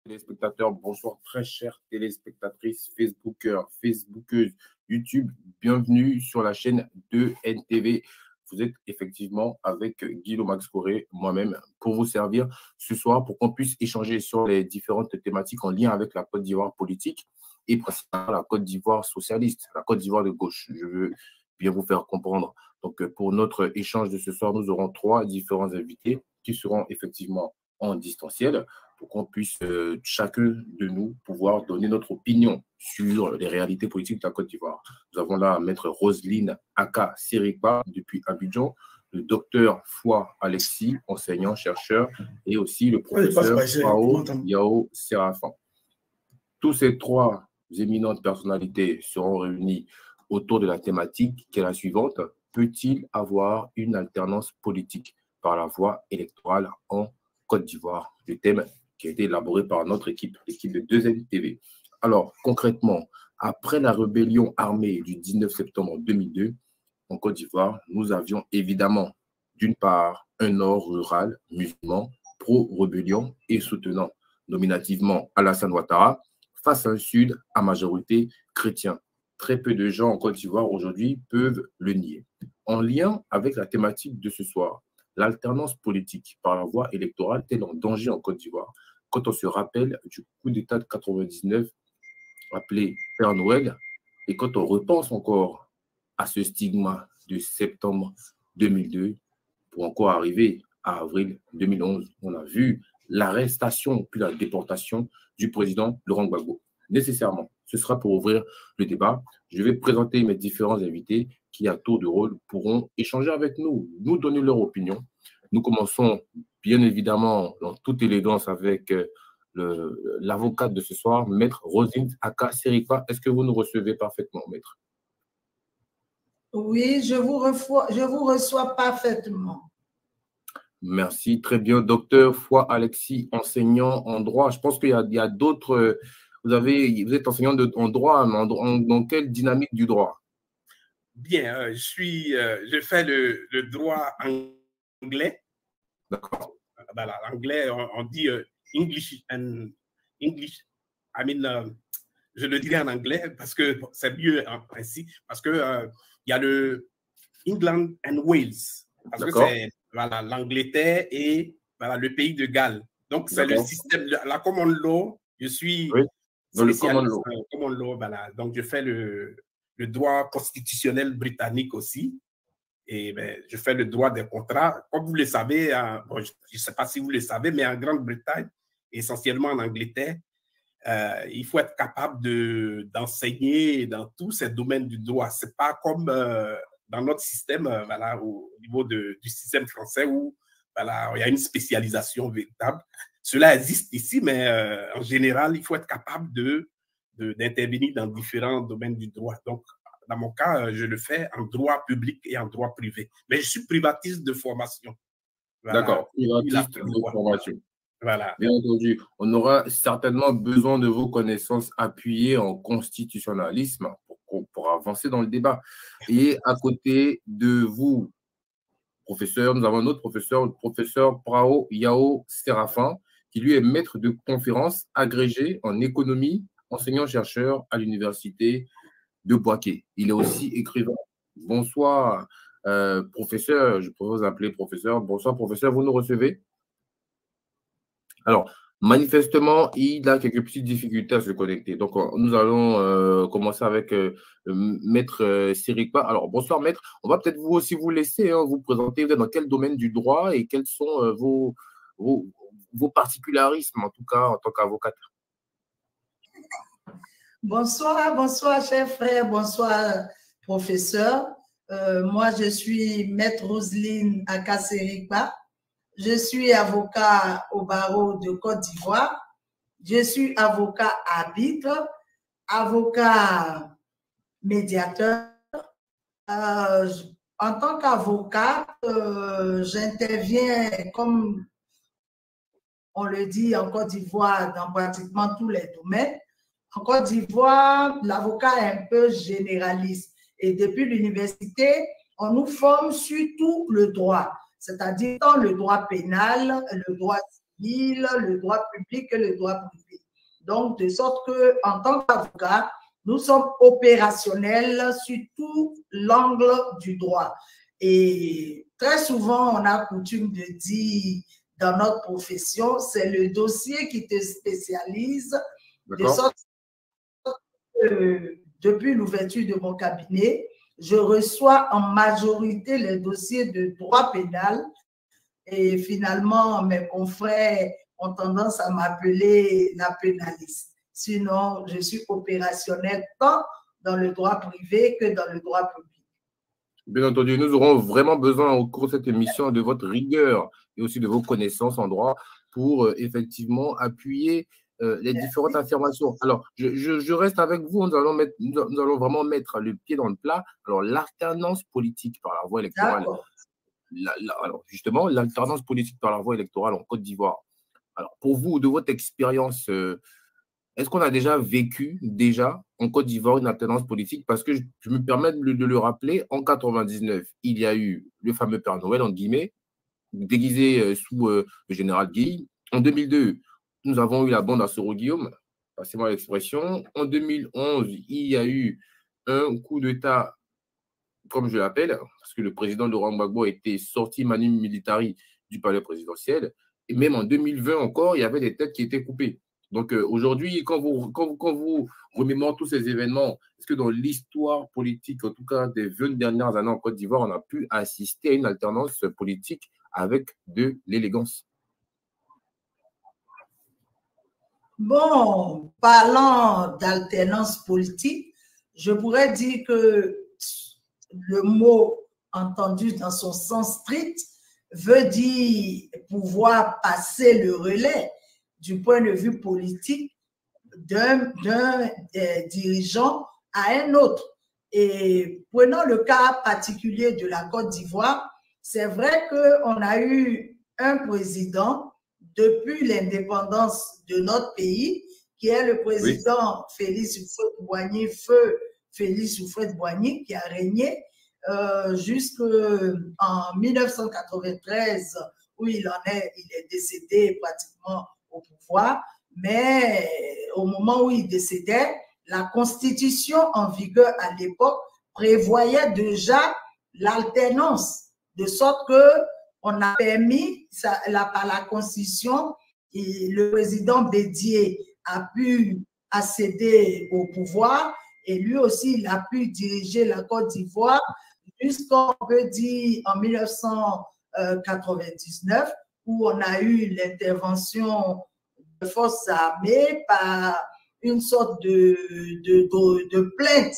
Téléspectateurs, bonsoir très chères téléspectatrices, Facebookers, Facebookeuses, YouTube, bienvenue sur la chaîne de NTV. Vous êtes effectivement avec Guido Max Coré, moi-même, pour vous servir ce soir, pour qu'on puisse échanger sur les différentes thématiques en lien avec la Côte d'Ivoire politique et principalement la Côte d'Ivoire socialiste, la Côte d'Ivoire de gauche. Je veux bien vous faire comprendre. Donc, pour notre échange de ce soir, nous aurons 3 différents invités qui seront effectivement en distanciel, pour qu'on puisse chacun de nous pouvoir donner notre opinion sur les réalités politiques de la Côte d'Ivoire. Nous avons là Maître Roselyne Aka Serikpa depuis Abidjan, le docteur Foi Alexis, enseignant, chercheur, et aussi le professeur Pao Yao Séraphin. Tous ces 3 éminentes personnalités seront réunies autour de la thématique qui est la suivante: peut-il avoir une alternance politique par la voie électorale en Côte d'Ivoire? Le thème qui a été élaboré par notre équipe, l'équipe de 2NTV. Alors, concrètement, après la rébellion armée du 19 septembre 2002, en Côte d'Ivoire, nous avions évidemment, d'une part, un nord rural musulman, pro-rébellion et soutenant nominativement Alassane Ouattara, face à un sud à majorité chrétien. Très peu de gens en Côte d'Ivoire aujourd'hui peuvent le nier. En lien avec la thématique de ce soir, l'alternance politique par la voie électorale est en danger en Côte d'Ivoire. Quand on se rappelle du coup d'État de 99 appelé Père Noël, et quand on repense encore à ce stigma de septembre 2002 pour encore arriver à avril 2011, on a vu l'arrestation puis la déportation du président Laurent Gbagbo. Nécessairement, ce sera pour ouvrir le débat. Je vais présenter mes différents invités qui, à tour de rôle, pourront échanger avec nous, nous donner leur opinion. Nous commençons bien évidemment dans toute élégance avec l'avocate de ce soir, Maître Roselyne Aka Serikpa. Est-ce que vous nous recevez parfaitement, Maître? Oui, je vous reçois parfaitement. Merci, très bien. Docteur Foi Alexis, enseignant en droit. Je pense qu'il y a d'autres. Vous êtes enseignant en droit, mais dans quelle dynamique du droit? Bien, je fais le droit anglais. D'accord. Voilà, l'anglais, on dit English. Je le dirai en anglais parce que c'est mieux ainsi, parce que il y a le England and Wales, parce que c'est voilà, l'Angleterre et voilà, le pays de Galles. Donc, c'est le système, la common law. Je suis dans le common law. Common law, voilà. Donc, je fais le droit constitutionnel britannique aussi. Et ben, je fais le droit des contrats. Comme vous le savez, bon, je ne sais pas si vous le savez, mais en Grande-Bretagne, essentiellement en Angleterre, il faut être capable d'enseigner dans tous ces domaines du droit. Ce n'est pas comme dans notre système, voilà, au niveau du système français où voilà, il y a une spécialisation véritable. Cela existe ici, mais en général, il faut être capable d'intervenir dans différents domaines du droit. Donc, dans mon cas, je le fais en droit public et en droit privé. Mais je suis privatiste de formation. Voilà. D'accord, privatiste de formation. Voilà. Bien entendu, on aura certainement besoin de vos connaissances appuyées en constitutionnalisme pour avancer dans le débat. Et à côté de vous, professeur, nous avons un autre professeur, le professeur Pao Yao Séraphin, qui lui est maître de conférences agrégé en économie, enseignant-chercheur à l'université de Bouaké. Il est aussi écrivain. Bonsoir, professeur, je peux vous appeler professeur. Bonsoir, professeur, vous nous recevez? Alors, manifestement, il a quelques petites difficultés à se connecter. Donc, nous allons commencer avec Maître Serikpa. Alors, bonsoir, Maître. On va peut-être vous aussi vous laisser vous présenter. Vous êtes dans quel domaine du droit et quels sont vos particularismes, en tout cas, en tant qu'avocate? Bonsoir, bonsoir, chers frères, bonsoir, professeur. Moi, je suis Maître Roselyne Aka Serikpa. Je suis avocat au barreau de Côte d'Ivoire. Je suis avocat arbitre, avocat médiateur. En tant qu'avocat, j'interviens, comme on le dit en Côte d'Ivoire, dans pratiquement tous les domaines. En Côte d'Ivoire, l'avocat est un peu généraliste. Et depuis l'université, on nous forme sur tout le droit, c'est-à-dire dans le droit pénal, le droit civil, le droit public et le droit privé. Donc, de sorte qu'en tant qu'avocat, nous sommes opérationnels sur tout l'angle du droit. Et très souvent, on a coutume de dire dans notre profession, c'est le dossier qui te spécialise, de sorte que depuis l'ouverture de mon cabinet, je reçois en majorité les dossiers de droit pénal et finalement, mes confrères ont tendance à m'appeler la pénaliste. Sinon, je suis opérationnelle tant dans le droit privé que dans le droit public. Bien entendu, nous aurons vraiment besoin au cours de cette émission de votre rigueur et aussi de vos connaissances en droit pour effectivement appuyer les différentes affirmations. Alors, je reste avec vous, nous allons vraiment mettre le pied dans le plat. Alors, l'alternance politique par la voie électorale. Alors, justement, l'alternance politique par la voie électorale en Côte d'Ivoire. Alors, pour vous, de votre expérience, est-ce qu'on a déjà vécu en Côte d'Ivoire une alternance politique? Parce que je me permets de le rappeler, en 99, il y a eu le fameux Père Noël, en guillemets, déguisé sous le général Guy. En 2002, nous avons eu la bande à Soro Guillaume, passez-moi l'expression. En 2011, il y a eu un coup d'État, comme je l'appelle, parce que le président Laurent Gbagbo était sorti manu militari du palais présidentiel. Et même en 2020 encore, il y avait des têtes qui étaient coupées. Donc aujourd'hui, quand vous remémorez tous ces événements, est-ce que dans l'histoire politique, en tout cas des 20 dernières années en Côte d'Ivoire, on a pu assister à une alternance politique avec de l'élégance? Bon, parlant d'alternance politique, je pourrais dire que le mot entendu dans son sens strict veut dire pouvoir passer le relais du point de vue politique d'un dirigeant à un autre. Et prenons le cas particulier de la Côte d'Ivoire, c'est vrai qu'on a eu un président depuis l'indépendance de notre pays, qui est le président Félix Houphouët-Boigny, feu Félix Houphouët-Boigny, qui a régné jusqu'en 1993, où il est décédé pratiquement au pouvoir. Mais au moment où il décédait, la constitution en vigueur à l'époque prévoyait déjà l'alternance, de sorte que on a permis, par la constitution, et le président Bédié a pu accéder au pouvoir et lui aussi, il a pu diriger la Côte d'Ivoire jusqu'en, on peut dire, en 1999, où on a eu l'intervention de forces armées par une sorte de plainte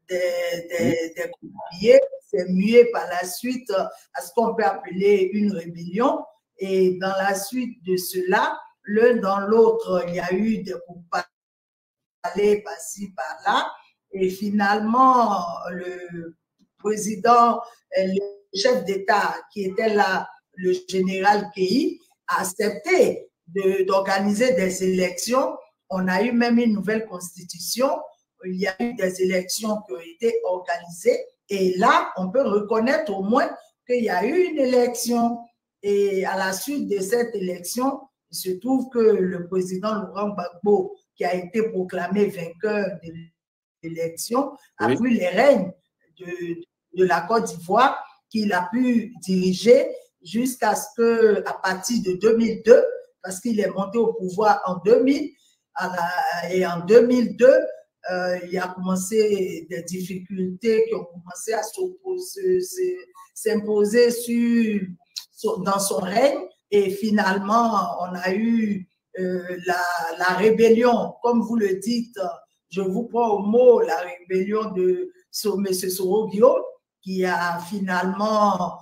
des coupiers. C'est mué par la suite à ce qu'on peut appeler une rébellion. Et dans la suite de cela, l'un dans l'autre, il y a eu des coups-palais par-ci, par-là. Et finalement, le président, le chef d'État qui était là, le général Kéhi, a accepté d'organiser des élections. On a eu même une nouvelle constitution. Il y a eu des élections qui ont été organisées. Et là, on peut reconnaître au moins qu'il y a eu une élection. Et à la suite de cette élection, il se trouve que le président Laurent Gbagbo, qui a été proclamé vainqueur de l'élection, a pris les règnes de la Côte d'Ivoire, qu'il a pu diriger jusqu'à ce que, à partir de 2002, parce qu'il est monté au pouvoir en 2000, et en 2002, il y a commencé des difficultés qui ont commencé à s'imposer dans son règne. Et finalement, on a eu la rébellion, comme vous le dites, je vous prends au mot, la rébellion de M. Soro Guillaume, qui a finalement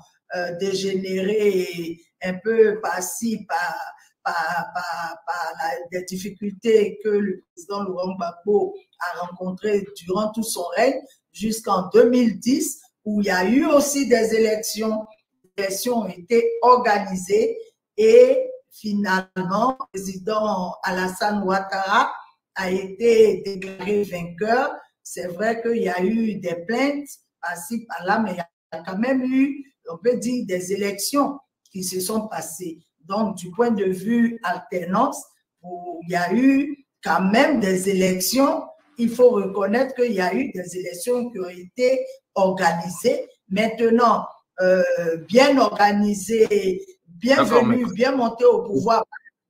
dégénéré un peu par-ci, par les difficultés que le président Laurent Gbagbo a rencontrées durant tout son règne, jusqu'en 2010, où il y a eu aussi des élections. Les élections ont été organisées et finalement, le président Alassane Ouattara a été déclaré vainqueur. C'est vrai qu'il y a eu des plaintes par-ci, par-là, mais il y a quand même eu, on peut dire, des élections qui se sont passées. Donc, du point de vue alternance, il y a eu quand même des élections. Il faut reconnaître qu'il y a eu des élections qui ont été organisées. Maintenant, bien organisées, bienvenue, bien monté au pouvoir,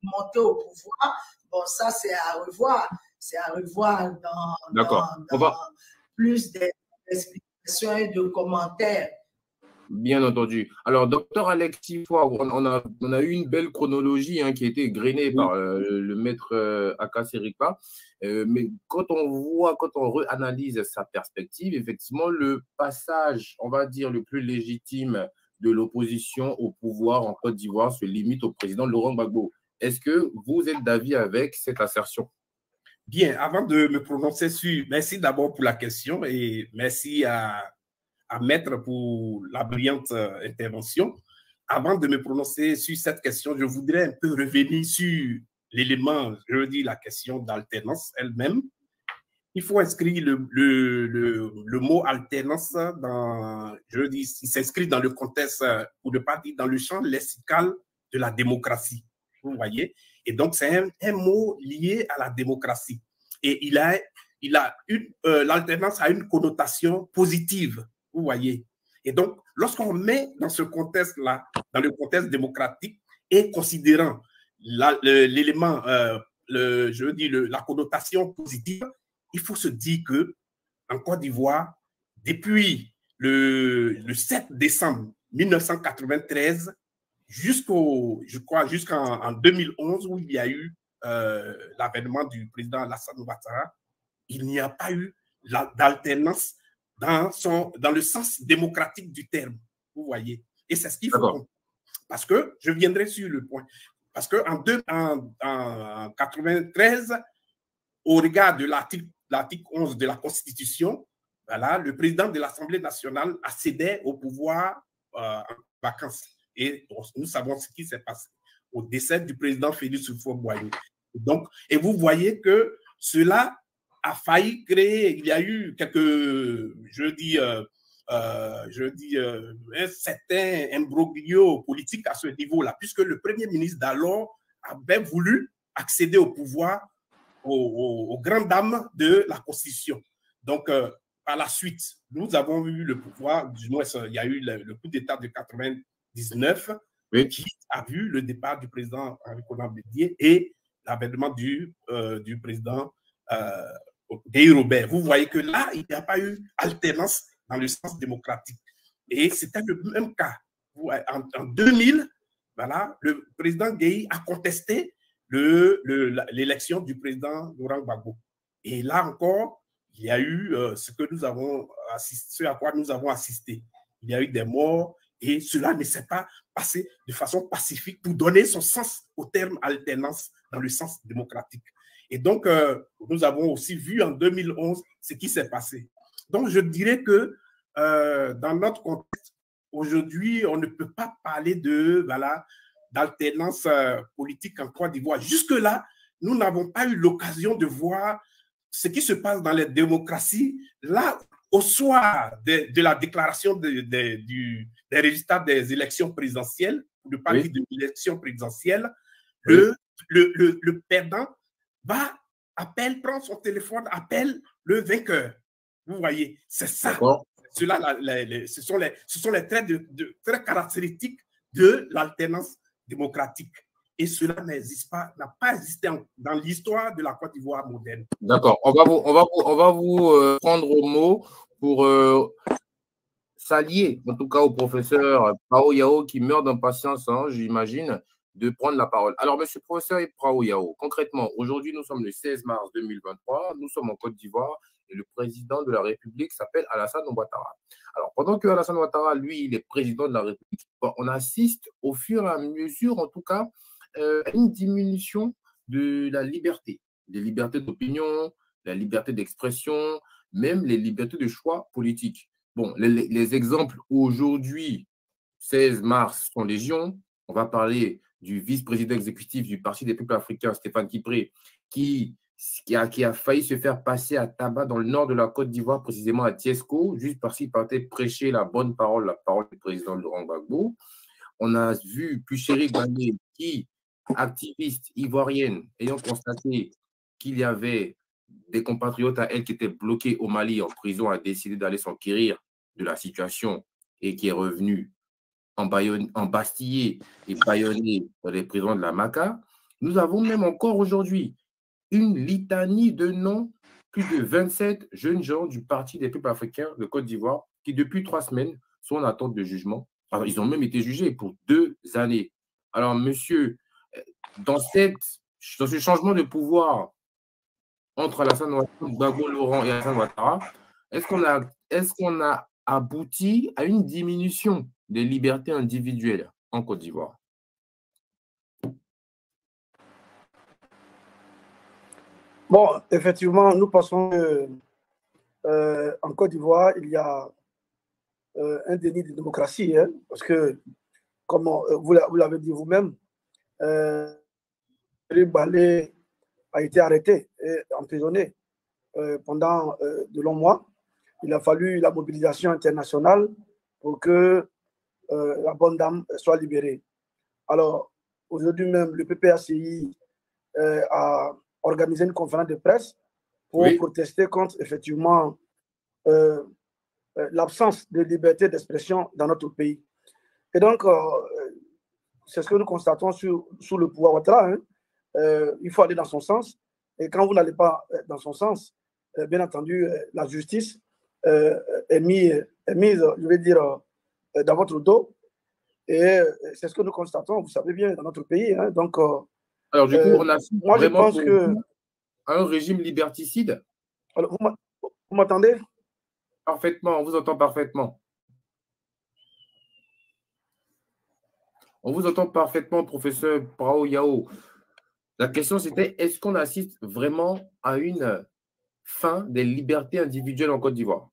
bon, ça, c'est à revoir. C'est à revoir dans plus d'explications et de commentaires. Bien entendu. Alors, docteur Alexis Foire, on a eu une belle chronologie qui a été grainée par le maître Akas Erikpa. Mais quand on réanalyse sa perspective, effectivement, le passage, on va dire, le plus légitime de l'opposition au pouvoir en Côte d'Ivoire se limite au président Laurent Gbagbo. Est-ce que vous êtes d'avis avec cette assertion? Bien, avant de me prononcer sur... Merci d'abord pour la question et merci à Maître pour la brillante intervention. Avant de me prononcer sur cette question, je voudrais un peu revenir sur l'élément, je veux dire la question d'alternance elle-même. Il faut inscrire le mot alternance dans, je veux dire, il s'inscrit dans le contexte, pour ne pas dire dans le champ lexical de la démocratie. Vous voyez? Et donc, c'est un mot lié à la démocratie. Et l'alternance a une connotation positive. Vous voyez. Et donc, lorsqu'on met dans ce contexte-là, dans le contexte démocratique, et considérant l'élément, je veux dire, la connotation positive, il faut se dire qu'en Côte d'Ivoire, depuis le 7 décembre 1993, jusqu'en 2011, où il y a eu l'avènement du président Alassane Ouattara, il n'y a pas eu d'alternance dans le sens démocratique du terme, vous voyez. Et c'est ce qu'il faut comprendre. Parce que, je viendrai sur le point, parce qu'en 1993, au regard de l'article 11 de la Constitution, voilà, le président de l'Assemblée nationale accédait au pouvoir en vacances. Et nous savons ce qui s'est passé au décès du président Félix Houphouët-Boigny. Et vous voyez que cela a failli créer, il y a eu quelques, un certain imbroglio politique à ce niveau-là, puisque le premier ministre d'alors avait voulu accéder au pouvoir aux grandes dames de la Constitution. Donc, par la suite, nous avons eu le pouvoir, du moins, il y a eu le coup d'État de 99, qui a vu le départ du président Henri Konan Bédié et l'avènement du président Guy Robert. Vous voyez que là, il n'y a pas eu alternance dans le sens démocratique. Et c'était le même cas. En 2000, voilà, le président Guy a contesté l'élection du président Laurent Gbagbo. Et là encore, il y a eu ce à quoi nous avons assisté. Il y a eu des morts et cela ne s'est pas passé de façon pacifique pour donner son sens au terme alternance dans le sens démocratique. Et donc, nous avons aussi vu en 2011 ce qui s'est passé. Donc, je dirais que dans notre contexte, aujourd'hui, on ne peut pas parler d'alternance politique en Côte d'Ivoire. Jusque-là, nous n'avons pas eu l'occasion de voir ce qui se passe dans les démocraties. Là, au soir de la déclaration des résultats des élections présidentielles, ou de partie de l'élection présidentielle, le perdant prend son téléphone, appelle le vainqueur. Vous voyez, c'est ça. Ce sont les traits très caractéristiques de l'alternance démocratique. Et cela n'a pas existé dans l'histoire de la Côte d'Ivoire moderne. D'accord. On va vous prendre au mot pour s'allier, en tout cas au professeur Prao Yao qui meurt d'impatience, j'imagine, de prendre la parole. Alors, monsieur le professeur Prao Yao, concrètement, aujourd'hui, nous sommes le 16 mars 2023, nous sommes en Côte d'Ivoire et le président de la République s'appelle Alassane Ouattara. Alors, pendant que Alassane Ouattara, lui, il est président de la République, on assiste au fur et à mesure, en tout cas, à une diminution de la liberté, des libertés d'opinion, la liberté d'expression, même les libertés de choix politiques. Bon, les exemples aujourd'hui, 16 mars, sont légion. On va parler du vice-président exécutif du Parti des peuples africains, Stéphane Kipré, qui a failli se faire passer à tabac dans le nord de la Côte d'Ivoire, précisément à Tiesco, juste parce qu'il partait prêcher la parole du président Laurent Gbagbo. On a vu Puchéry Bandé, qui, activiste ivoirienne, ayant constaté qu'il y avait des compatriotes à elle qui étaient bloqués au Mali en prison, a décidé d'aller s'enquérir de la situation et qui est revenue embastillée et bâillonnée dans les prisons de la Maca. Nous avons même encore aujourd'hui une litanie de noms, plus de 27 jeunes gens du Parti des peuples africains de Côte d'Ivoire qui, depuis 3 semaines, sont en attente de jugement. Alors, ils ont même été jugés pour 2 années. Alors, monsieur, dans ce changement de pouvoir entre Alassane Ouattara, Gbagbo Laurent et Alassane Ouattara, est-ce qu'on a abouti à une diminution des libertés individuelles en Côte d'Ivoire? Bon, effectivement, nous pensons qu'en Côte d'Ivoire, il y a un déni de démocratie, hein, parce que, comme vous l'avez dit vous-même, Balé a été arrêté et emprisonné pendant de longs mois. Il a fallu la mobilisation internationale pour que la bonne dame soit libérée. Alors, aujourd'hui même, le PPACI a organisé une conférence de presse pour protester contre, effectivement, l'absence de liberté d'expression dans notre pays. Et donc, c'est ce que nous constatons sous le pouvoir Ouattara. Hein. Il faut aller dans son sens. Et quand vous n'allez pas dans son sens, bien entendu, la justice est mise, je vais dire, dans votre dos. Et c'est ce que nous constatons, vous savez bien, dans notre pays. Hein. Donc, alors, du coup, on a moi, je pense que un régime liberticide. Alors, vous m'entendez? Parfaitement, on vous entend parfaitement. On vous entend parfaitement, professeur Prao Yao. La question, c'était, est-ce qu'on assiste vraiment à une fin des libertés individuelles en Côte d'Ivoire?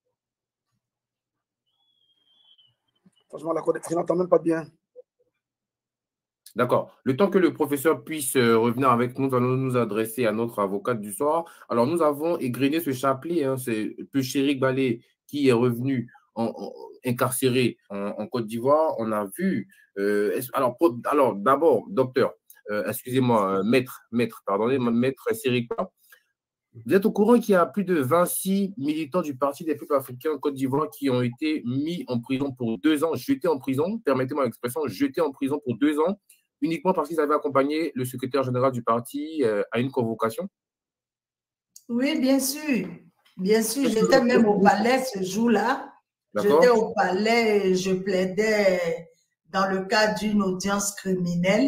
Franchement, je n'entends même pas bien. D'accord. Le temps que le professeur puisse revenir avec nous, nous allons nous adresser à notre avocate du soir. Alors, nous avons égrené ce chapelet, hein, c'est Puchéry Balé qui est revenu incarcéré en Côte d'Ivoire. On a vu… alors d'abord, docteur, excusez-moi, maître, pardonnez-moi, maître Sirikpa, vous êtes au courant qu'il y a plus de 26 militants du Parti des peuples africains en Côte d'Ivoire qui ont été mis en prison pour 2 ans, jetés en prison, permettez-moi l'expression, jetés en prison pour 2 ans, uniquement parce qu'ils avaient accompagné le secrétaire général du parti à une convocation? Oui, bien sûr. Bien sûr, j'étais même au palais ce jour-là. J'étais au palais et je plaidais dans le cadre d'une audience criminelle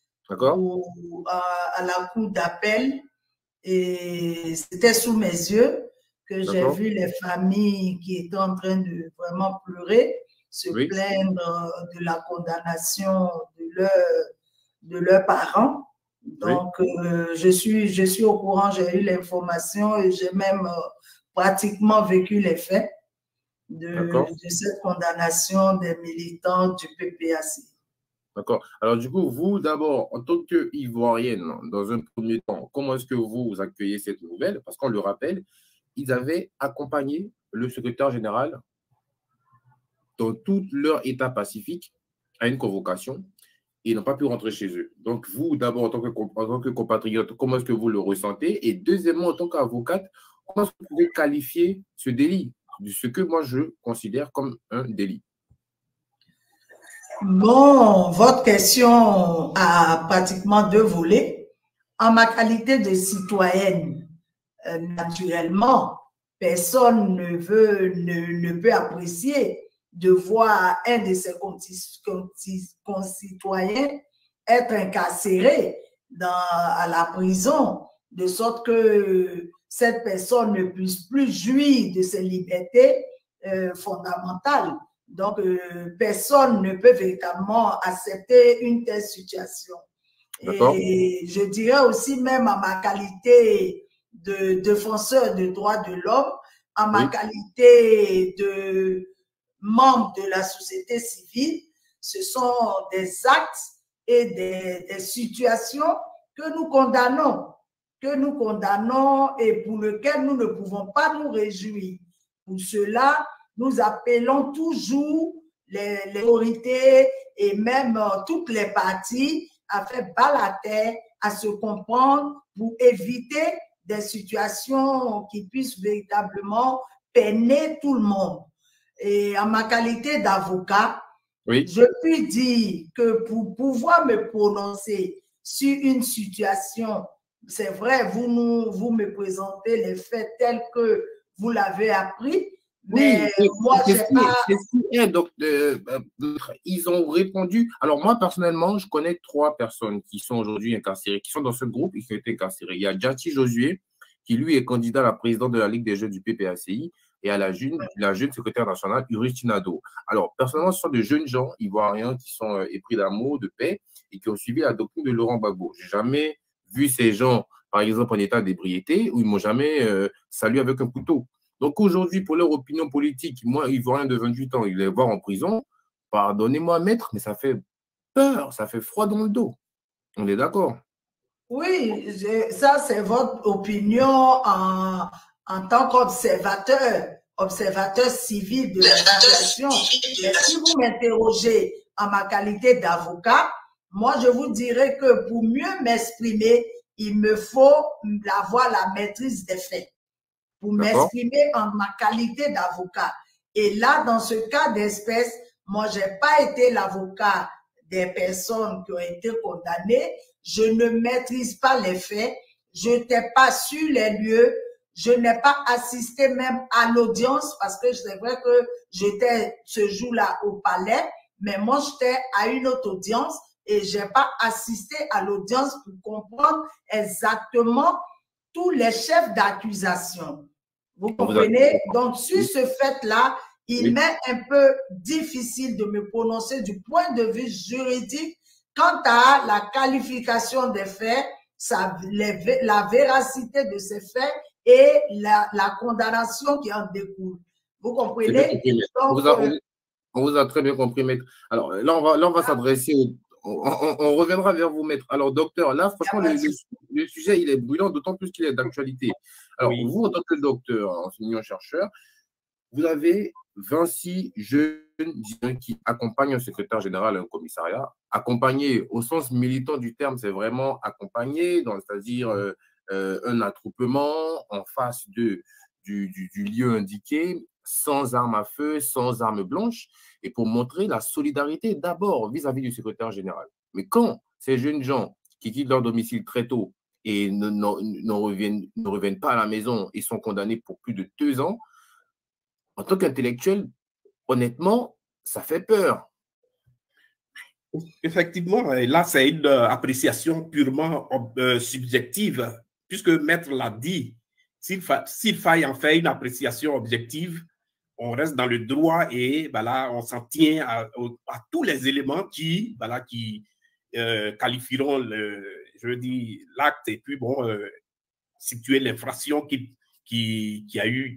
à la cour d'appel. Et c'était sous mes yeux que j'ai vu les familles qui étaient en train de vraiment pleurer, se plaindre de la condamnation de leurs parents. Donc, je suis au courant, j'ai eu l'information et j'ai même pratiquement vécu les faits de cette condamnation des militants du PPAC. D'accord. Alors, du coup, vous, d'abord, en tant qu'Ivoirienne, dans un premier temps, comment est-ce que vous accueillez cette nouvelle? Parce qu'on le rappelle, ils avaient accompagné le secrétaire général dans tout leur état pacifique à une convocation et ils n'ont pas pu rentrer chez eux. Donc, vous, d'abord, en tant que compatriote, comment est-ce que vous le ressentez? Et deuxièmement, en tant qu'avocate, comment est-ce que vous pouvez qualifier ce délit, de ce que moi, je considère comme un délit? Bon, votre question a pratiquement 2 volets. En ma qualité de citoyenne, naturellement, personne ne peut apprécier de voir un de ses concitoyens être incarcéré à la prison, de sorte que cette personne ne puisse plus jouir de ses libertés fondamentales. Donc, personne ne peut véritablement accepter une telle situation. Et je dirais aussi, même à ma qualité de défenseur des droits de l'homme, à ma qualité de membre de la société civile, ce sont des actes et des situations que nous condamnons et pour lesquelles nous ne pouvons pas nous réjouir. Pour cela, nous appelons toujours les autorités et même toutes les parties a fait bas la terre à se comprendre pour éviter des situations qui puissent véritablement peiner tout le monde. Et en ma qualité d'avocat, Oui. je puis dire que pour pouvoir me prononcer sur une situation, c'est vrai, vous me présentez les faits tels que vous l'avez appris, mais oui, moi, j'ai pas... Donc, ils ont répondu. Alors, moi, personnellement, je connais 3 personnes qui sont aujourd'hui incarcérées, qui sont dans ce groupe et qui ont été incarcérées. Il y a Djati Josué, qui lui est candidat à la présidente de la Ligue des jeunes du PPACI, et à la jeune secrétaire nationale, Urich Nado. Alors, personnellement, ce sont de jeunes gens ivoiriens qui sont épris d'amour, de paix, et qui ont suivi la doctrine de Laurent Gbagbo. Je n'ai jamais vu ces gens, par exemple, en état d'ébriété, où ils ne m'ont jamais salué avec un couteau. Donc aujourd'hui, pour leur opinion politique, moi, ivoirien de 28 ans, il les voir en prison, pardonnez-moi, maître, mais ça fait peur, ça fait froid dans le dos. On est d'accord? Oui, ça c'est votre opinion en tant qu'observateur, observateur civil de la situation. Mais si vous m'interrogez en ma qualité d'avocat, moi je vous dirais que pour mieux m'exprimer, il me faut avoir la maîtrise des faits pour m'exprimer en ma qualité d'avocat. Et là, dans ce cas d'espèce, moi, je n'ai pas été l'avocat des personnes qui ont été condamnées. Je ne maîtrise pas les faits. Je n'étais pas sur les lieux. Je n'ai pas assisté même à l'audience parce que c'est vrai que j'étais ce jour-là au palais, mais moi, j'étais à une autre audience et je n'ai pas assisté à l'audience pour comprendre exactement tous les chefs d'accusation. Vous comprenez? Donc, sur ce fait-là, il m'est un peu difficile de me prononcer du point de vue juridique quant à la qualification des faits, la véracité de ces faits et la condamnation qui en découle. Vous comprenez? Donc, on vous a très bien compris, maître. Alors, là, on va s'adresser on reviendra vers vous, maître. Alors, docteur, là, franchement, le sujet, il est brûlant, d'autant plus qu'il est d'actualité. Alors, vous, en tant que docteur, enseignant-chercheur, vous avez 26 jeunes qui accompagnent un secrétaire général à un commissariat. Accompagner, au sens militant du terme, c'est vraiment accompagner, c'est-à-dire un attroupement en face du lieu indiqué, sans armes à feu, sans armes blanches, et pour montrer la solidarité d'abord vis-à-vis du secrétaire général. Mais quand ces jeunes gens qui quittent leur domicile très tôt et ne reviennent pas à la maison et sont condamnés pour plus de 2 ans, en tant qu'intellectuel, honnêtement, ça fait peur. Effectivement, là, c'est une appréciation purement subjective, puisque Maître l'a dit, s'il faille en faire une appréciation objective, on reste dans le droit et voilà, on s'en tient à tous les éléments qui qualifieront l'acte et puis bon, situer l'infraction qui a eu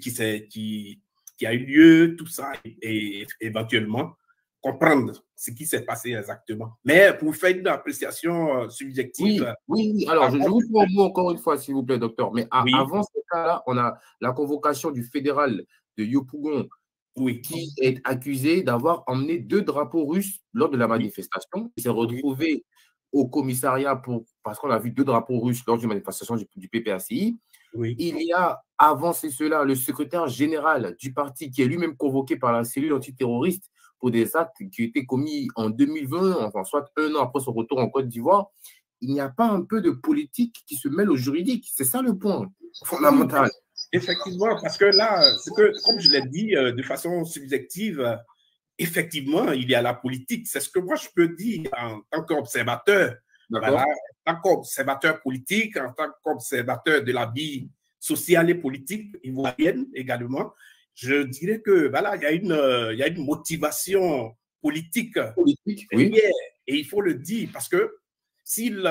lieu, tout ça, et éventuellement comprendre ce qui s'est passé exactement. Mais pour faire une appréciation subjective... Oui. Alors, je vous prends au mot encore une fois, s'il vous plaît, docteur. Mais avant ce cas-là, on a la convocation du fédéral de Yopougon qui est accusé d'avoir emmené 2 drapeaux russes lors de la manifestation. Il s'est retrouvé au commissariat parce qu'on a vu 2 drapeaux russes lors d'une manifestation du PPACI. Il y a, avant cela, le secrétaire général du parti qui est lui-même convoqué par la cellule antiterroriste pour des actes qui ont été commis en 2020, enfin, soit 1 an après son retour en Côte d'Ivoire. Il n'y a pas un peu de politique qui se mêle au juridique. C'est ça le point fondamental. Effectivement, parce que là, comme je l'ai dit de façon subjective, effectivement, il y a la politique. C'est ce que moi je peux dire en tant qu'observateur. Voilà, en tant qu'observateur politique, en tant qu'observateur de la vie sociale et politique ivoirienne également, je dirais que voilà, il y a une motivation politique derrière, et il faut le dire parce que s'il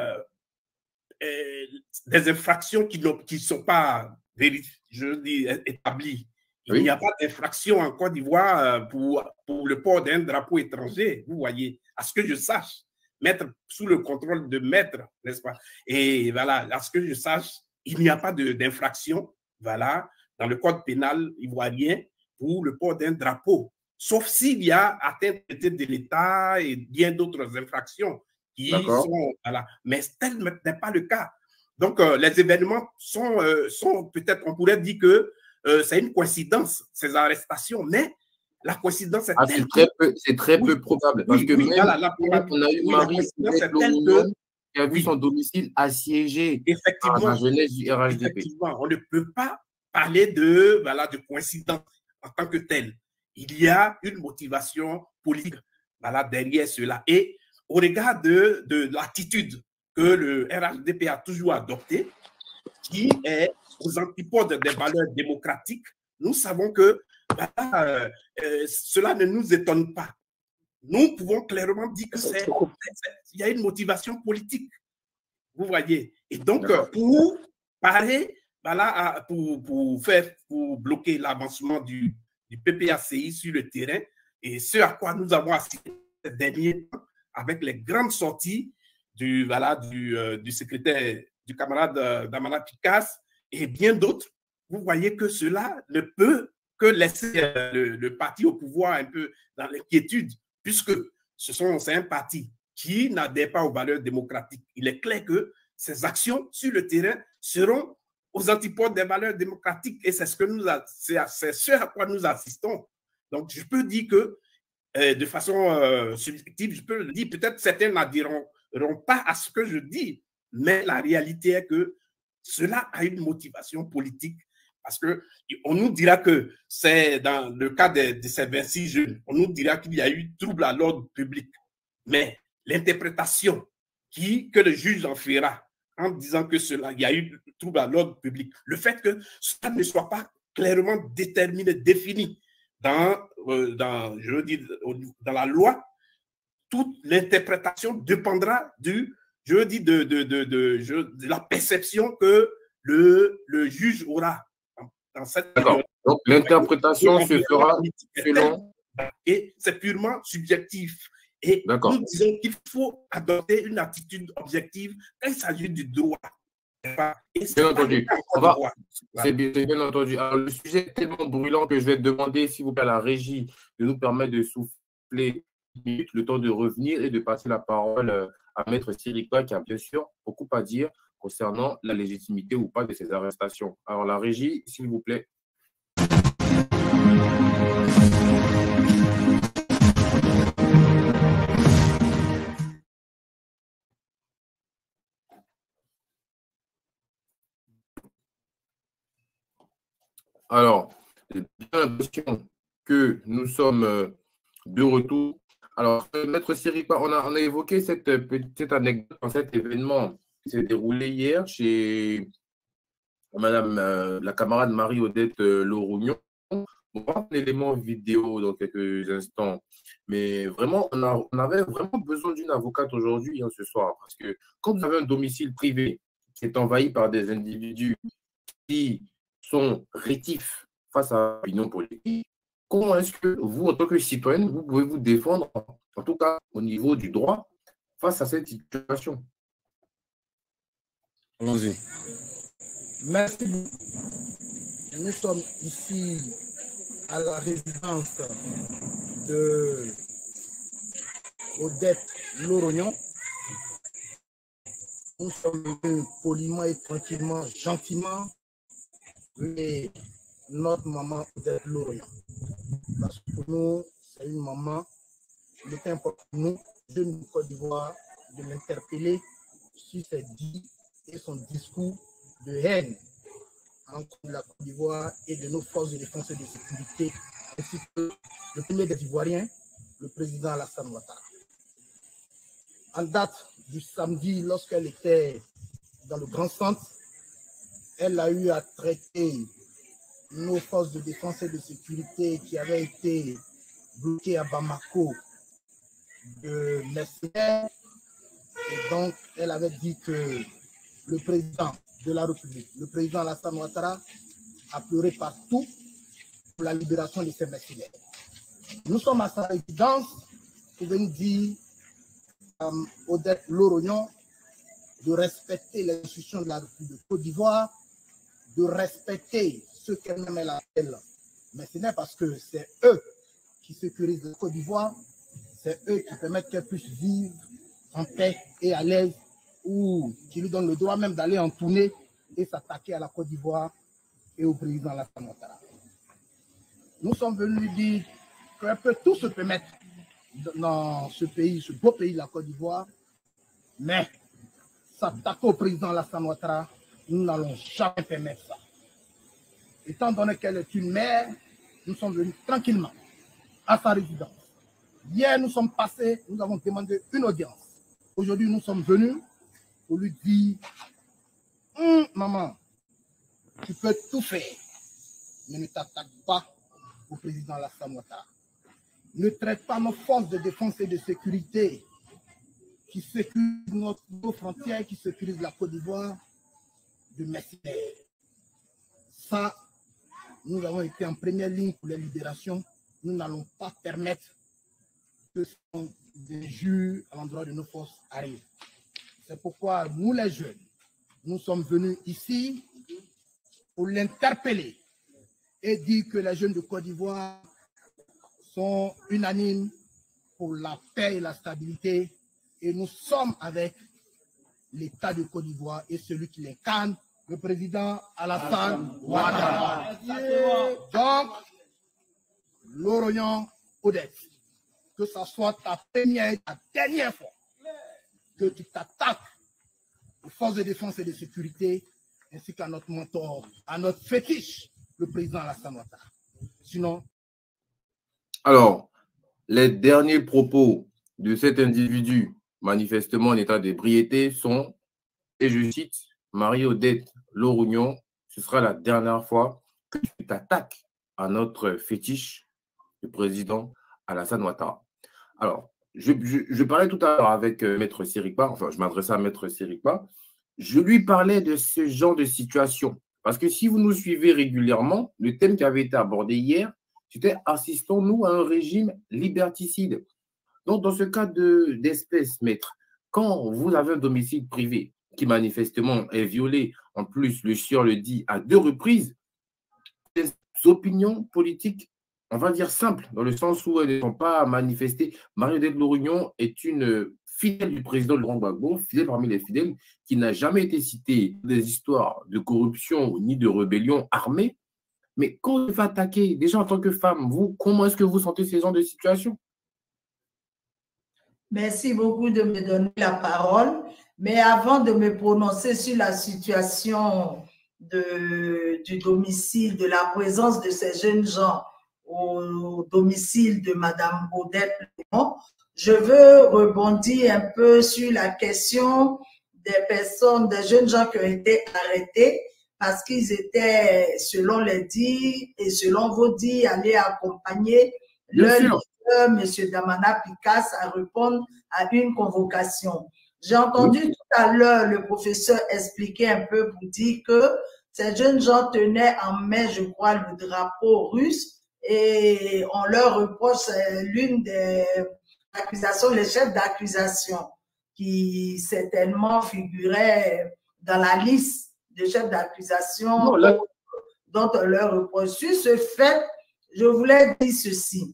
des infractions qui ne sont pas établies, il n'y a pas d'infraction en Côte d'Ivoire pour le port d'un drapeau étranger, vous voyez, à ce que je sache, mettre sous le contrôle de maître, n'est-ce pas? Et voilà, à ce que je sache, il n'y a pas d'infraction, voilà, dans le code pénal ivoirien pour le port d'un drapeau sauf s'il y a atteinte de l'État et bien d'autres infractions qui sont, voilà. Mais tel n'est pas le cas. Donc, les événements sont peut-être, on pourrait dire que c'est une coïncidence, ces arrestations, mais la coïncidence est telle c'est très peu probable. Parce que même voilà, on a eu Marie qui a vu son domicile assiégé par la jeunesse du RHDP. Effectivement, on ne peut pas parler de coïncidence en tant que telle. Il y a une motivation politique derrière cela. Et au regard de l'attitude que le RHDP a toujours adoptée, qui est aux antipodes des valeurs démocratiques, nous savons que cela ne nous étonne pas. Nous pouvons clairement dire qu'il y a une motivation politique. Vous voyez. Et donc, pour parer, pour bloquer l'avancement du PPACI sur le terrain, et ce à quoi nous avons assisté ces derniers temps avec les grandes sorties du secrétaire, du camarade Damana Picasse et bien d'autres, vous voyez que cela ne peut que laisser le parti au pouvoir un peu dans l'inquiétude, puisque c'est un parti qui n'adhère pas aux valeurs démocratiques. Il est clair que ces actions sur le terrain seront aux antipodes des valeurs démocratiques et c'est ce à quoi nous assistons. Donc, je peux dire que de façon subjective, je peux le dire, peut-être certains n'adhéreront pas à ce que je dis, mais la réalité est que cela a une motivation politique parce qu'on nous dira que c'est dans le cas de ces 26 jeunes, on nous dira qu'il y a eu trouble à l'ordre public, mais l'interprétation que le juge en fera en disant que il y a eu trouble à l'ordre public, le fait que cela ne soit pas clairement déterminé, défini dans la loi, toute l'interprétation dépendra de la perception que le juge aura dans cette période. Donc, l'interprétation se fera selon... Et c'est purement subjectif. Et nous disons qu'il faut adopter une attitude objective quand il s'agit du droit. Bien entendu. C'est bien entendu. Alors, le sujet est tellement brûlant que je vais demander, s'il vous plaît, à la régie de nous permettre de souffler le temps de revenir et de passer la parole à Maître Sirikwa, qui a bien sûr beaucoup à dire concernant la légitimité ou pas de ces arrestations. Alors, la régie, s'il vous plaît. Alors, j'ai bien l'impression que nous sommes de retour. Alors, Maître Sirikwa, on a évoqué cette petite anecdote dans cet événement qui s'est déroulé hier chez Madame la camarade Marie-Odette Lorougnon. On va voir un élément vidéo dans quelques instants. Mais vraiment, on avait vraiment besoin d'une avocate aujourd'hui, ce soir. Parce que quand vous avez un domicile privé qui est envahi par des individus qui sont rétifs face à l'opinion politique, comment est-ce que vous, en tant que citoyenne, vous pouvez vous défendre, en tout cas au niveau du droit, face à cette situation? Allons-y. Merci beaucoup. Nous sommes ici à la résidence de Odette Lorougnon. Nous sommes venus poliment et tranquillement, gentiment, mais notre maman Odette Lorougnon. Parce que pour nous, c'est une maman. Il est important pour nous, jeunes du Côte d'Ivoire, de l'interpeller sur ses dits et son discours de haine entre la Côte d'Ivoire et de nos forces de défense et de sécurité, ainsi que le premier des Ivoiriens, le président Alassane Ouattara. En date du samedi, lorsqu'elle était dans le grand centre, elle a eu à traiter nos forces de défense et de sécurité qui avaient été bloquées à Bamako de mercenaires. Et donc, elle avait dit que le président de la République, le président Alassane Ouattara, a pleuré partout pour la libération de ces mercenaires. Nous sommes à sa résidence pour venir dire à Odette Lorougnon de respecter les institutions de la République de Côte d'Ivoire, de respecter ceux qu'elle-même appelle mercenaires, parce que c'est eux qui sécurisent la Côte d'Ivoire, c'est eux qui permettent qu'elle puisse vivre en paix et à l'aise, ou qui lui donnent le droit même d'aller en tournée et s'attaquer à la Côte d'Ivoire et au président Alassane Ouattara. Nous sommes venus dire qu'elle peut tout se permettre dans ce pays, ce beau pays, la Côte d'Ivoire, mais s'attaquer au président Alassane Ouattara, nous n'allons jamais permettre ça. Étant donné qu'elle est une mère, nous sommes venus tranquillement à sa résidence. Hier, nous sommes passés, nous avons demandé une audience. Aujourd'hui, nous sommes venus pour lui dire maman, tu peux tout faire, mais ne t'attaque pas au président Alassane Ouattara. Ne traite pas nos forces de défense et de sécurité qui sécurisent nos frontières, qui sécurisent la Côte d'Ivoire de mercenaires. Ça, nous avons été en première ligne pour les libérations. Nous n'allons pas permettre que des jus à l'endroit de nos forces arrivent. C'est pourquoi nous, les jeunes, nous sommes venus ici pour l'interpeller et dire que les jeunes de Côte d'Ivoire sont unanimes pour la paix et la stabilité. Et nous sommes avec l'État de Côte d'Ivoire et celui qui l'incarne, le président Alassane Ouattara. Donc, Loroyan Odette, que ce soit ta première et ta dernière fois que tu t'attaques aux forces de défense et de sécurité, ainsi qu'à notre mentor, à notre fétiche, le président Alassane Ouattara. Sinon... Alors, les derniers propos de cet individu, manifestement en état d'ébriété, sont, et je cite, Marie-Odette Loroyan, ce sera la dernière fois que tu t'attaques à notre fétiche, le président Alassane Ouattara. Alors, je parlais tout à l'heure avec Maître Sirikpa, enfin, je m'adressais à Maître Sirikpa, je lui parlais de ce genre de situation. Parce que si vous nous suivez régulièrement, le thème qui avait été abordé hier, c'était « Assistons-nous à un régime liberticide ». Donc, dans ce cas d'espèce, maître, quand vous avez un domicile privé qui manifestement est violé, en plus, le sieur le dit à 2 reprises, des opinions politiques, on va dire simples, dans le sens où elles ne sont pas manifestées. Marie-Odette Loroyan est une fidèle du président Laurent Gbagbo, fidèle parmi les fidèles, qui n'a jamais été citée des histoires de corruption ni de rébellion armée. Mais quand on va attaquer, déjà en tant que femme, vous, comment est-ce que vous sentez ces genres de situation? Merci beaucoup de me donner la parole. Mais avant de me prononcer sur la situation du domicile, de la présence de ces jeunes gens au domicile de Madame Odette Loroyan, je veux rebondir un peu sur la question des personnes, des jeunes gens qui ont été arrêtés parce qu'ils étaient, selon les dires et selon vos dires, allés accompagner leur leader, M. Damana Picasse, à répondre à une convocation. J'ai entendu tout à l'heure le professeur expliquer un peu pour dire que ces jeunes gens tenaient en main, je crois, le drapeau russe et on leur reproche l'une des accusations, les chefs d'accusation qui certainement figuraient dans la liste de chefs d'accusation dont on leur reproche. Sur ce fait, je voulais dire ceci.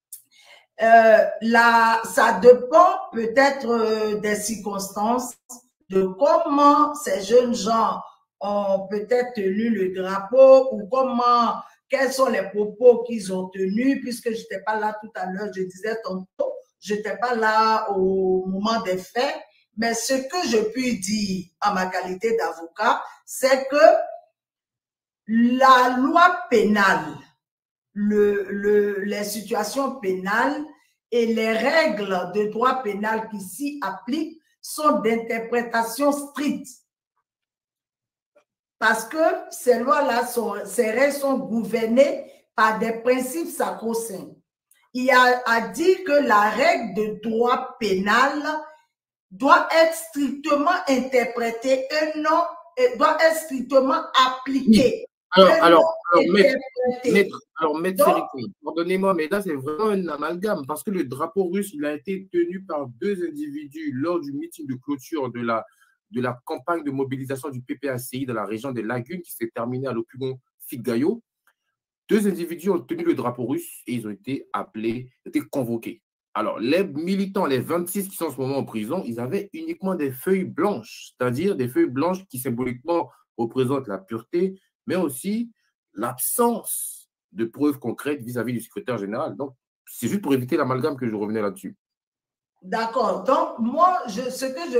Ça dépend peut-être des circonstances, de comment ces jeunes gens ont peut-être tenu le drapeau ou quels sont les propos qu'ils ont tenus, puisque je n'étais pas là tout à l'heure, je disais tantôt, je n'étais pas là au moment des faits, mais ce que je puis dire en ma qualité d'avocat, c'est que la loi pénale, les situations pénales et les règles de droit pénal qui s'y appliquent sont d'interprétation stricte. Parce que ces lois-là, ces règles sont gouvernées par des principes sacro-saints. Il y a dit que la règle de droit pénal doit être strictement interprétée et non, doit être strictement appliquée. Alors, maître Sirikpa, pardonnez-moi, mais là, c'est vraiment un amalgame parce que le drapeau russe, il a été tenu par 2 individus lors du meeting de clôture de la campagne de mobilisation du PPACI dans la région des Lagunes qui s'est terminée à l'Oppugon Figayo. 2 individus ont tenu le drapeau russe et ils ont été appelés, été convoqués. Alors, les militants, les 26 qui sont en ce moment en prison, ils avaient uniquement des feuilles blanches, c'est-à-dire des feuilles blanches qui symboliquement représentent la pureté, mais aussi l'absence de preuves concrètes vis-à-vis du secrétaire général. Donc, c'est juste pour éviter l'amalgame que je revenais là-dessus. D'accord. Donc, moi, ce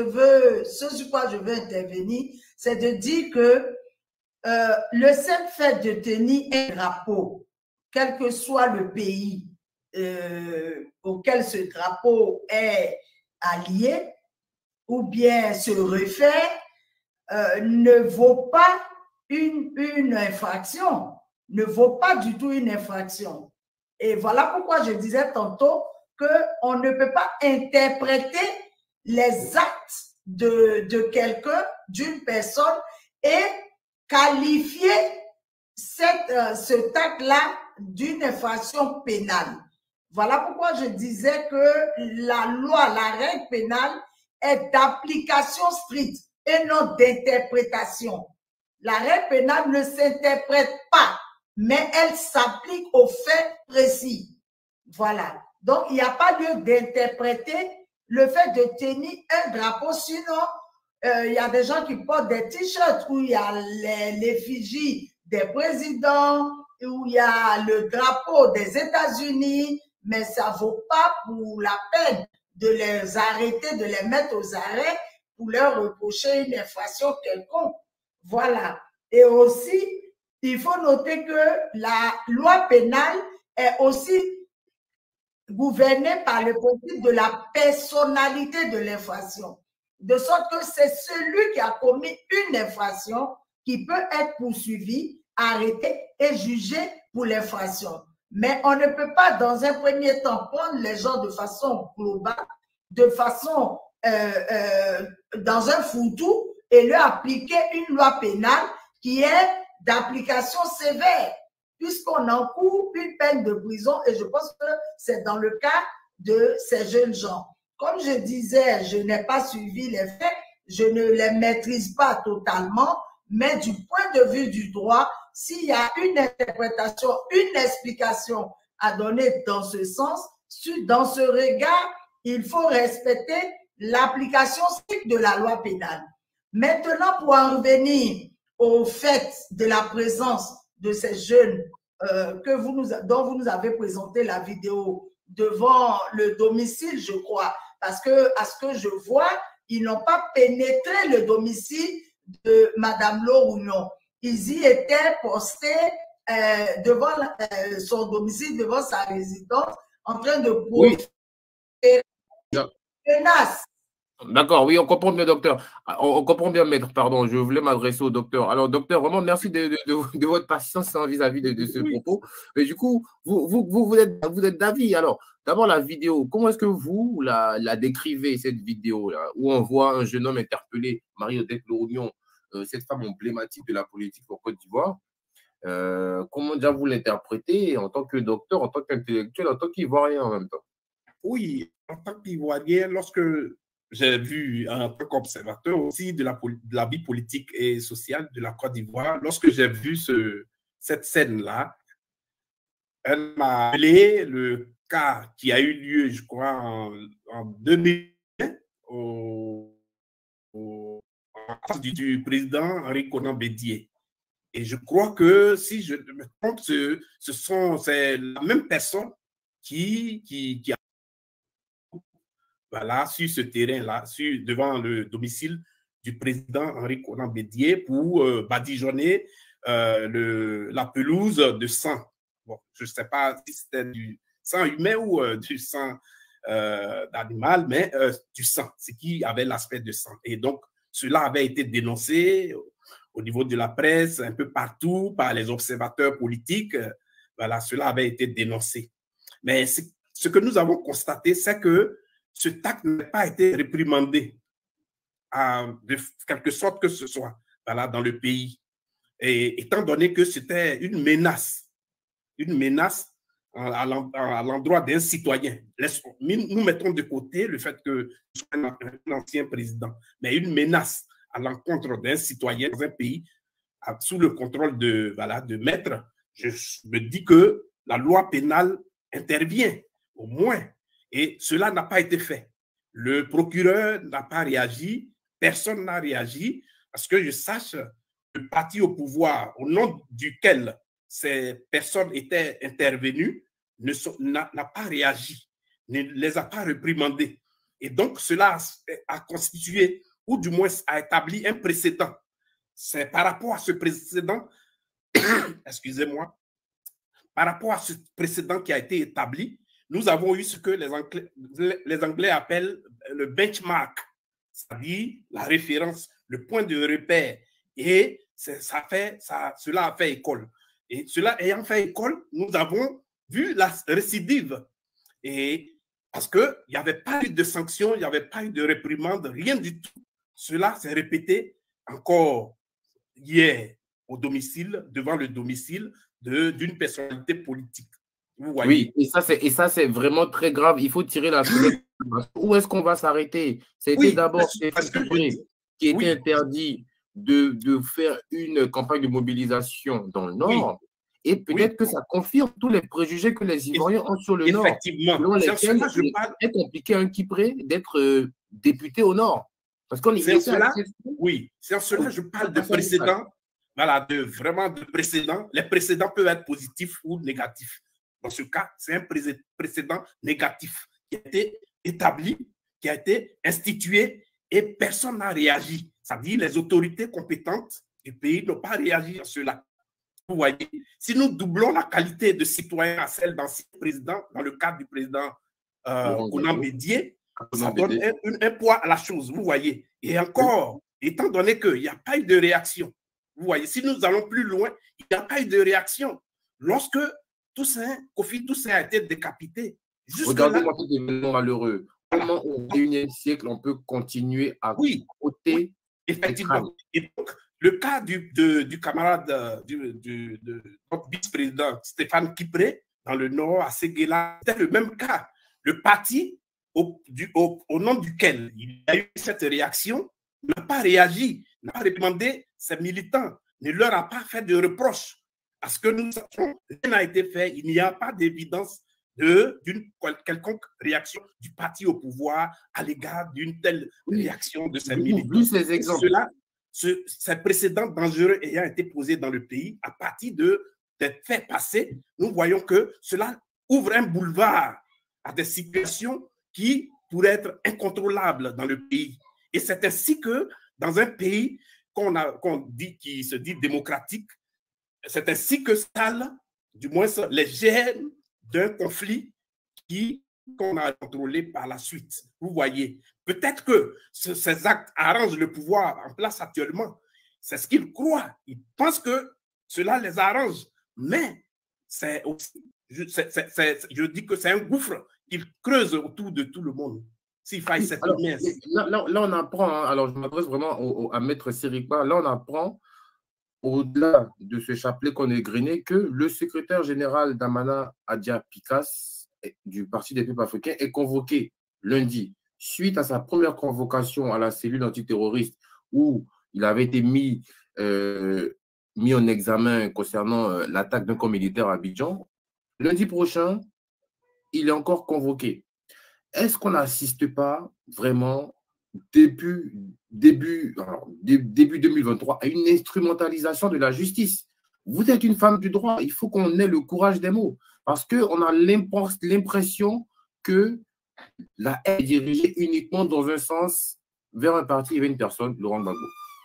sur quoi je veux intervenir, c'est de dire que le seul fait de tenir un drapeau, quel que soit le pays auquel ce drapeau est allié ou bien se réfère, ne vaut pas une infraction, ne vaut pas du tout une infraction. Et voilà pourquoi je disais tantôt qu'on ne peut pas interpréter les actes de quelqu'un, d'une personne, et qualifier cet acte-là d'une infraction pénale. Voilà pourquoi je disais que la loi, la règle pénale est d'application stricte et non d'interprétation. La règle pénale ne s'interprète pas, mais elle s'applique aux faits précis. Voilà. Donc, il n'y a pas lieu d'interpréter le fait de tenir un drapeau. Sinon, il y a des gens qui portent des t-shirts où il y a l'effigie des présidents, où il y a le drapeau des États-Unis, mais ça ne vaut pas pour la peine de les arrêter, de les mettre aux arrêts pour leur reprocher une infraction quelconque. Voilà. Et aussi, il faut noter que la loi pénale est aussi gouvernée par le principe de la personnalité de l'infraction. De sorte que c'est celui qui a commis une infraction qui peut être poursuivi, arrêté et jugé pour l'infraction. Mais on ne peut pas, dans un premier temps, prendre les gens de façon globale, de façon dans un fourre-tout et leur appliquer une loi pénale qui est d'application sévère, puisqu'on encourt une peine de prison, et je pense que c'est dans le cas de ces jeunes gens. Comme je disais, je n'ai pas suivi les faits, je ne les maîtrise pas totalement, mais du point de vue du droit, s'il y a une interprétation, une explication à donner dans ce sens, dans ce regard, il faut respecter l'application stricte de la loi pénale. Maintenant, pour en revenir au fait de la présence de ces jeunes dont vous nous avez présenté la vidéo devant le domicile, je crois, parce que, à ce que je vois, ils n'ont pas pénétré le domicile de Madame Laure-Ounion. Ils y étaient postés devant son domicile, devant sa résidence, en train de profiter de menaces. D'accord, oui, on comprend bien, docteur. On comprend bien, maître, pardon, je voulais m'adresser au docteur. Alors, docteur, vraiment, merci de votre patience vis-à-vis de ce propos. Mais du coup, vous êtes d'avis. Alors, d'abord, la vidéo, comment est-ce que vous la décrivez, cette vidéo-là, où on voit un jeune homme interpeller Marie-Odette Laure-Ounion, cette femme emblématique de la politique en Côte d'Ivoire? Comment déjà vous l'interprétez en tant que docteur, en tant qu'intellectuel, en tant qu'Ivoirien en même temps? Oui, en tant qu'Ivoirien, lorsque j'ai vu en tant qu'observateur aussi de la vie politique et sociale de la Côte d'Ivoire, lorsque j'ai vu cette scène-là, elle m'a appelé le cas qui a eu lieu, je crois, en 2020, du président Henri Konan Bédié. Et je crois que, si je me trompe, c'est la même personne qui a voilà, sur ce terrain-là, devant le domicile du président Henri Konan Bédié pour badigeonner la pelouse de sang. Bon, je ne sais pas si c'était du sang humain ou du sang d'animal, mais du sang, ce qui avait l'aspect de sang. Et donc, cela avait été dénoncé au niveau de la presse, un peu partout, par les observateurs politiques. Voilà, cela avait été dénoncé. Mais ce que nous avons constaté, c'est que ce acte n'a pas été réprimandé de quelque sorte que ce soit voilà, dans le pays. Et étant donné que c'était une menace à l'endroit d'un citoyen. Nous mettons de côté le fait que ce soit un ancien président, mais une menace à l'encontre d'un citoyen dans un pays sous le contrôle de maîtres. je me dis que la loi pénale intervient, au moins. Et cela n'a pas été fait. Le procureur n'a pas réagi, personne n'a réagi, parce que je sache, le parti au pouvoir, au nom duquel ces personnes étaient intervenues, n'a pas réagi, ne les a pas réprimandées. Et donc, cela a constitué, ou du moins a établi un précédent. C'est par rapport à ce précédent, excusez-moi, par rapport à ce précédent qui a été établi, nous avons eu ce que les Anglais appellent le benchmark, c'est-à-dire la référence, le point de repère. Et cela a fait école. Et cela ayant fait école, nous avons vu la récidive. Et parce qu'il n'y avait pas eu de sanctions, il n'y avait pas eu de réprimande, rien du tout. Cela s'est répété encore hier au domicile, devant le domicile d'une personnalité politique. Vous voyez? Oui, et ça, c'est vraiment très grave. Il faut tirer la sonnette. Où est-ce qu'on va s'arrêter? C'était Oui, d'abord qui était oui, interdit de faire une campagne de mobilisation dans le Nord. Et peut-être que ça confirme tous les préjugés que les Ivoiriens ont sur le Nord. Effectivement. Selon lesquels il est compliqué à un Kipré d'être député au Nord. Parce qu'on c'est en cela, oui, c'est en cela que je parle de précédents. Voilà, vraiment de précédents. Les précédents peuvent être positifs ou négatifs. Dans ce cas, c'est un précédent négatif qui a été établi, qui a été institué et personne n'a réagi. C'est-à-dire les autorités compétentes du pays n'ont pas réagi à cela. Vous voyez, si nous doublons la qualité de citoyen à celle d'ancien président, dans le cadre du président Konan Bédié, ça donne un poids à la chose, vous voyez. Et encore, étant donné qu'il n'y a pas eu de réaction, vous voyez, si nous allons plus loin, il n'y a pas eu de réaction. Lorsque Kofi Toussaint a été décapité, regardez-moi cet événement malheureux. Comment au XXIe siècle on peut continuer à côté effectivement. Et donc, le cas du camarade, de notre vice-président Stéphane Kipré, dans le Nord, à Séguéla, c'était le même cas. Le parti au nom duquel il y a eu cette réaction n'a pas réagi, n'a pas réprimandé ses militants, ne leur a pas fait de reproches. Parce que nous savons, rien n'a été fait, il n'y a pas d'évidence d'une quelconque réaction du parti au pouvoir à l'égard d'une telle réaction de ses militants. Ces exemples. Ces précédents dangereux ayant été posés dans le pays, à partir des faits passés, nous voyons que cela ouvre un boulevard à des situations qui pourraient être incontrôlables dans le pays. Et c'est ainsi que dans un pays qui se dit démocratique, c'est ainsi que s'installent, du moins, les gènes d'un conflit qu'on a contrôlé par la suite. Vous voyez, peut-être que ces actes arrangent le pouvoir en place actuellement. C'est ce qu'ils croient. Ils pensent que cela les arrange. Mais c'est aussi, je dis que c'est un gouffre qu'ils creusent autour de tout le monde. S'il faille s'exprimer ainsi. Là, on apprend, hein, alors je m'adresse vraiment à Maître Sirikba, là on apprend, au-delà de ce chapelet qu'on a égrené, que le secrétaire général d'Amana Adia Picas du Parti des peuples africains est convoqué lundi, suite à sa première convocation à la cellule antiterroriste où il avait été mis en examen concernant l'attaque d'un camp militaire à Abidjan. Lundi prochain, il est encore convoqué. Est-ce qu'on n'assiste pas vraiment début 2023 à une instrumentalisation de la justice? Vous êtes une femme du droit, il faut qu'on ait le courage des mots, parce qu'on a l'impression que la haine est dirigée uniquement dans un sens, vers un parti et vers une personne, Laurent Gbagbo.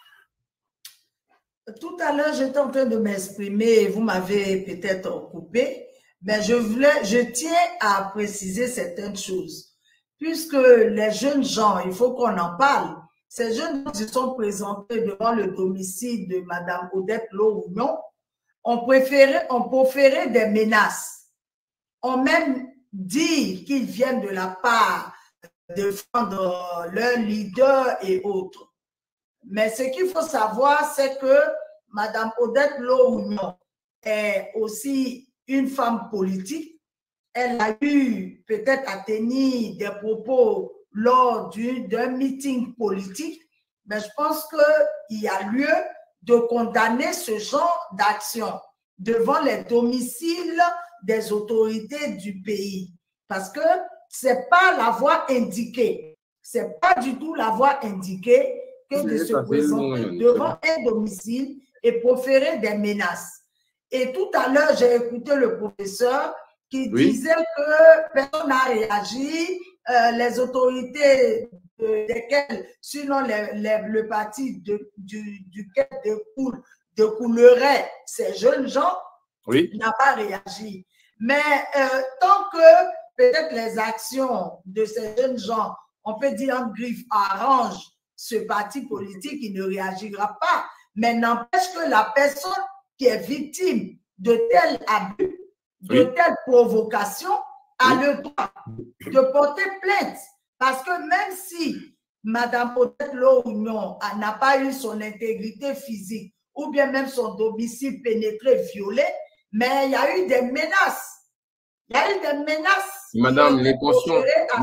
Tout à l'heure, j'étais en train de m'exprimer et vous m'avez peut-être coupé, mais je tiens à préciser certaines choses. Puisque les jeunes gens, il faut qu'on en parle, ces jeunes gens se sont présentés devant le domicile de Mme Odette Lo-Ougnon, ont proféré des menaces, ont même dit qu'ils viennent de la part de défendre leur leader et autres. Mais ce qu'il faut savoir, c'est que Mme Odette Lo-Ougnon est aussi une femme politique. Elle a eu peut-être à tenir des propos lors d'un meeting politique, mais je pense qu'il y a lieu de condamner ce genre d'action. devant les domiciles des autorités du pays. Parce que ce n'est pas la voie indiquée. Ce n'est pas du tout la voie indiquée que de se présenter devant un domicile et proférer des menaces. Et tout à l'heure, j'ai écouté le professeur qui disait que personne n'a réagi, les autorités desquelles, sinon le parti duquel découlerait ces jeunes gens, n'a pas réagi. Mais tant que peut-être les actions de ces jeunes gens, on peut dire en griffe, arrangent ce parti politique, il ne réagira pas. Mais n'empêche que la personne qui est victime de tel abus, de telle provocation, a le droit de porter plainte. Parce que même si Mme Odette-Lohouignon n'a pas eu son intégrité physique ou bien même son domicile pénétré, violé, mais il y a eu des menaces. Il y a eu des menaces. Madame, les conscients,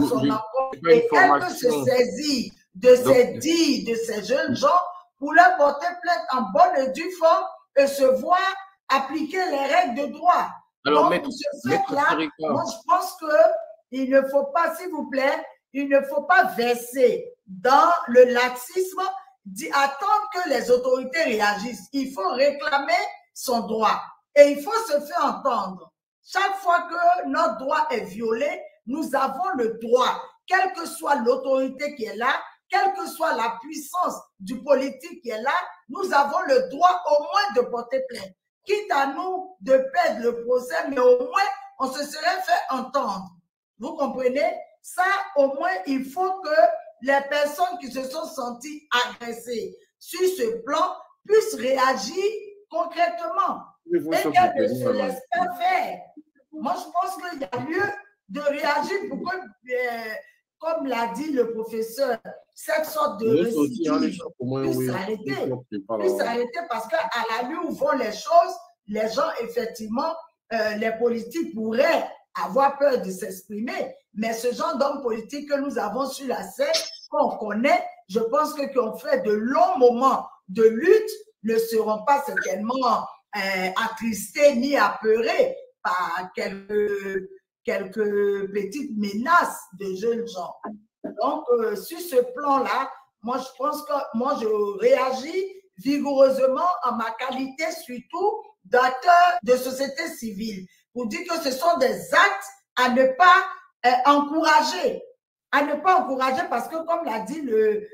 et elle peut se saisir de ces dits de ces jeunes gens pour leur porter plainte en bonne et due forme et se voir appliquer les règles de droit. Alors, donc, pour ce fait-là, moi, je pense qu'il ne faut pas, s'il vous plaît, il ne faut pas verser dans le laxisme, attendre que les autorités réagissent. Il faut réclamer son droit et il faut se faire entendre. Chaque fois que notre droit est violé, nous avons le droit, quelle que soit l'autorité qui est là, quelle que soit la puissance du politique qui est là, nous avons le droit au moins de porter plainte. Quitte à nous de perdre le procès, mais au moins, on se serait fait entendre. Vous comprenez? Ça, au moins, il faut que les personnes qui se sont senties agressées sur ce plan puissent réagir concrètement. Et qu'elles ne se laissent pas faire. Moi, je pense qu'il y a lieu de réagir pour que, comme l'a dit le professeur, cette sorte de récidive puisse s'arrêter parce qu'à la lieu où vont les choses, les gens, effectivement, les politiques pourraient avoir peur de s'exprimer, mais ce genre d'hommes politiques que nous avons sur la scène, qu'on connaît, je pense que qui ont fait de longs moments de lutte ne seront pas certainement attristés ni apeurés par quelques petites menaces de jeunes gens. Donc, sur ce plan-là, moi, je pense que moi, je réagis vigoureusement en ma qualité surtout d'acteur de société civile pour dire que ce sont des actes à ne pas encourager. À ne pas encourager parce que, comme l'a dit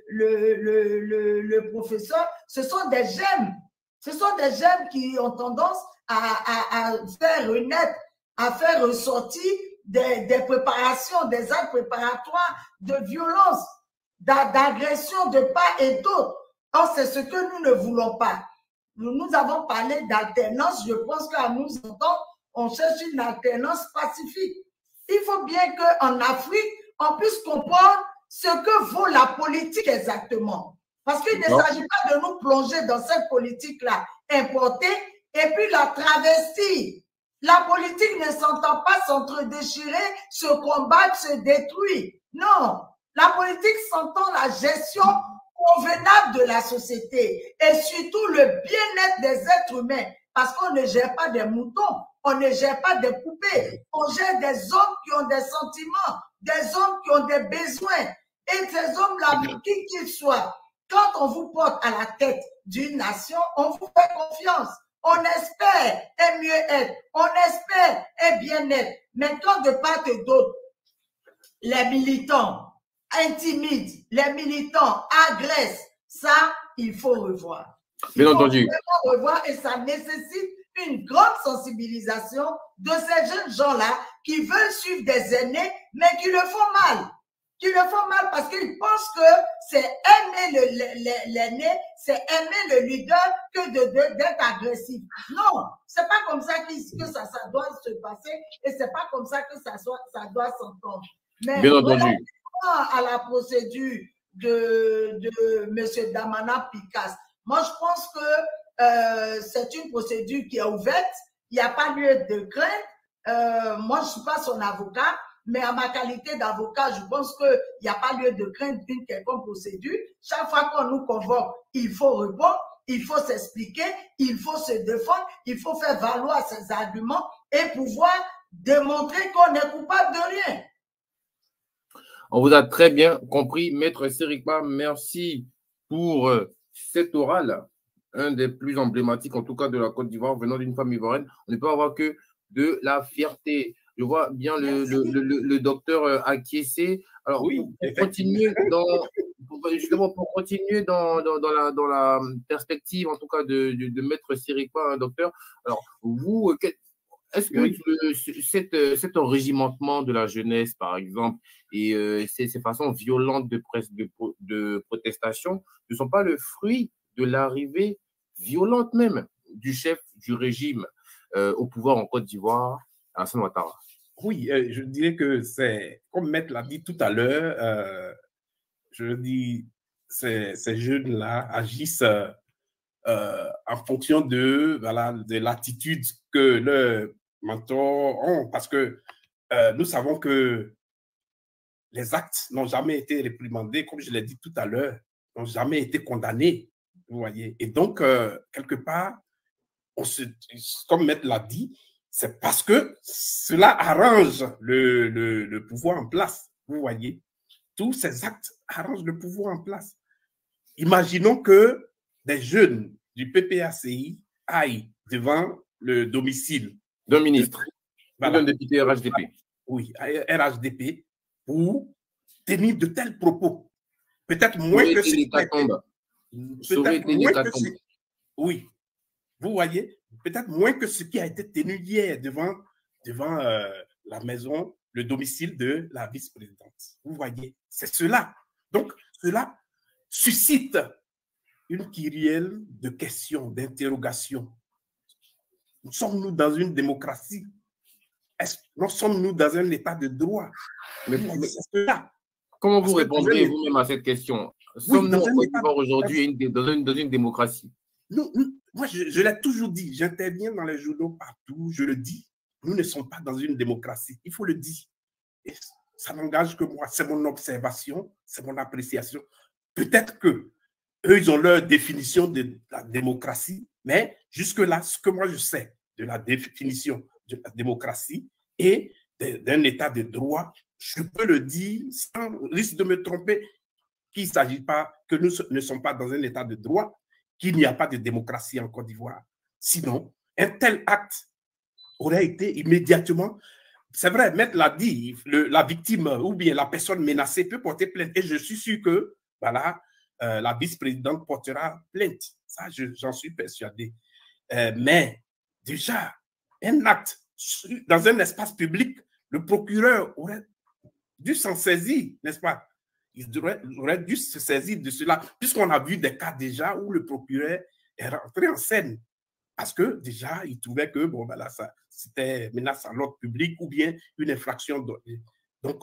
le professeur, ce sont des gemmes. Ce sont des gemmes qui ont tendance à faire renaître, à faire ressortir des préparations, des actes préparatoires de violence, d'agression de part et d'autre. Or, c'est ce que nous ne voulons pas. Nous avons parlé d'alternance. Je pense qu'à nous entendre, on cherche une alternance pacifique. Il faut bien qu'en Afrique, on puisse comprendre ce que vaut la politique exactement. Parce qu'il ne s'agit pas de nous plonger dans cette politique-là importée et puis la travestir. La politique ne s'entend pas s'entre-déchirer, se combattre, se détruire. Non, la politique s'entend la gestion convenable de la société et surtout le bien-être des êtres humains. Parce qu'on ne gère pas des moutons, on ne gère pas des poupées, on gère des hommes qui ont des sentiments, des hommes qui ont des besoins. Et ces hommes-là, qui qu'ils soient, quand on vous porte à la tête d'une nation, on vous fait confiance. On espère un mieux-être, on espère un bien-être. Mais quand de part et d'autre, les militants intimident, les militants agressent, ça, il faut revoir. Bien entendu. Il faut revoir et ça nécessite une grande sensibilisation de ces jeunes gens-là qui veulent suivre des aînés, mais qui le font mal. Qui le font mal parce qu'ils pensent que c'est aimer l'aîné, c'est aimer le leader que d'être agressif. Non, c'est pas comme ça que ça doit se passer et c'est pas comme ça que ça doit s'entendre. Mais bien entendu. À la procédure de M. Damana Picasse, moi je pense que c'est une procédure qui est ouverte, il n'y a pas lieu de crainte. Moi je ne suis pas son avocat, mais en ma qualité d'avocat, je pense qu'il n'y a pas lieu de craindre d'une quelconque procédure. Chaque fois qu'on nous convoque, il faut répondre. il faut s'expliquer, il faut se défendre, il faut faire valoir ses arguments et pouvoir démontrer qu'on n'est coupable de rien. On vous a très bien compris, Maître Serikpa. Merci pour cet oral, un des plus emblématiques, en tout cas de la Côte d'Ivoire, venant d'une femme ivoirienne. On ne peut avoir que de la fierté. Je vois bien le docteur acquiescer. Alors, oui, pour continuer dans la perspective, en tout cas, de Maître Serikpa, un docteur, alors, vous, est-ce que cet enrégimentement de la jeunesse, par exemple, et ces façons violentes de protestation ne sont pas le fruit de l'arrivée violente même du chef du régime au pouvoir en Côte d'Ivoire, Alassane Ouattara? Oui, je dirais que c'est, comme Maître l'a dit tout à l'heure, je dis, ces jeunes-là agissent en fonction de l'attitude que leurs mentors ont, parce que nous savons que les actes n'ont jamais été réprimandés, comme je l'ai dit tout à l'heure, n'ont jamais été condamnés, vous voyez. Et donc, quelque part, comme Maître l'a dit, c'est parce que cela arrange le pouvoir en place, vous voyez. Tous ces actes arrangent le pouvoir en place. Imaginons que des jeunes du PPACI aillent devant le domicile d'un ministre, d'un député RHDP. Oui, RHDP, pour tenir de tels propos. Peut-être moins que ce qui a été... Oui, vous voyez, peut-être moins que ce qui a été tenu hier devant la maison, le domicile de la vice-présidente. Vous voyez, c'est cela. Donc, cela suscite une kyrielle de questions, d'interrogations. Sommes-nous dans une démocratie? Sommes-nous dans un état de droit? Mais comment vous répondrez vous-même à cette question? Sommes-nous en Côte d'Ivoire aujourd'hui dans une démocratie? Moi, je l'ai toujours dit, j'interviens dans les journaux partout, je le dis, nous ne sommes pas dans une démocratie, il faut le dire. Et ça n'engage que moi, c'est mon observation, c'est mon appréciation. Peut-être que eux, ils ont leur définition de la démocratie, mais jusque-là, ce que moi je sais de la définition de la démocratie et d'un état de droit, je peux le dire sans risque de me tromper, qu'il ne s'agit pas, que nous ne sommes pas dans un état de droit, qu'il n'y a pas de démocratie en Côte d'Ivoire. Sinon, un tel acte aurait été immédiatement, c'est vrai, Maître l'a dit, la victime ou bien la personne menacée peut porter plainte. Et je suis sûr que voilà, la vice-présidente portera plainte. Ça, j'en suis persuadé. Mais déjà, un acte dans un espace public, le procureur aurait dû s'en saisir, n'est-ce pas? Il aurait dû se saisir de cela, puisqu'on a vu des cas déjà où le procureur est rentré en scène. Parce que déjà, il trouvait que bon, voilà, c'était menace à l'ordre public ou bien une infraction. Donc,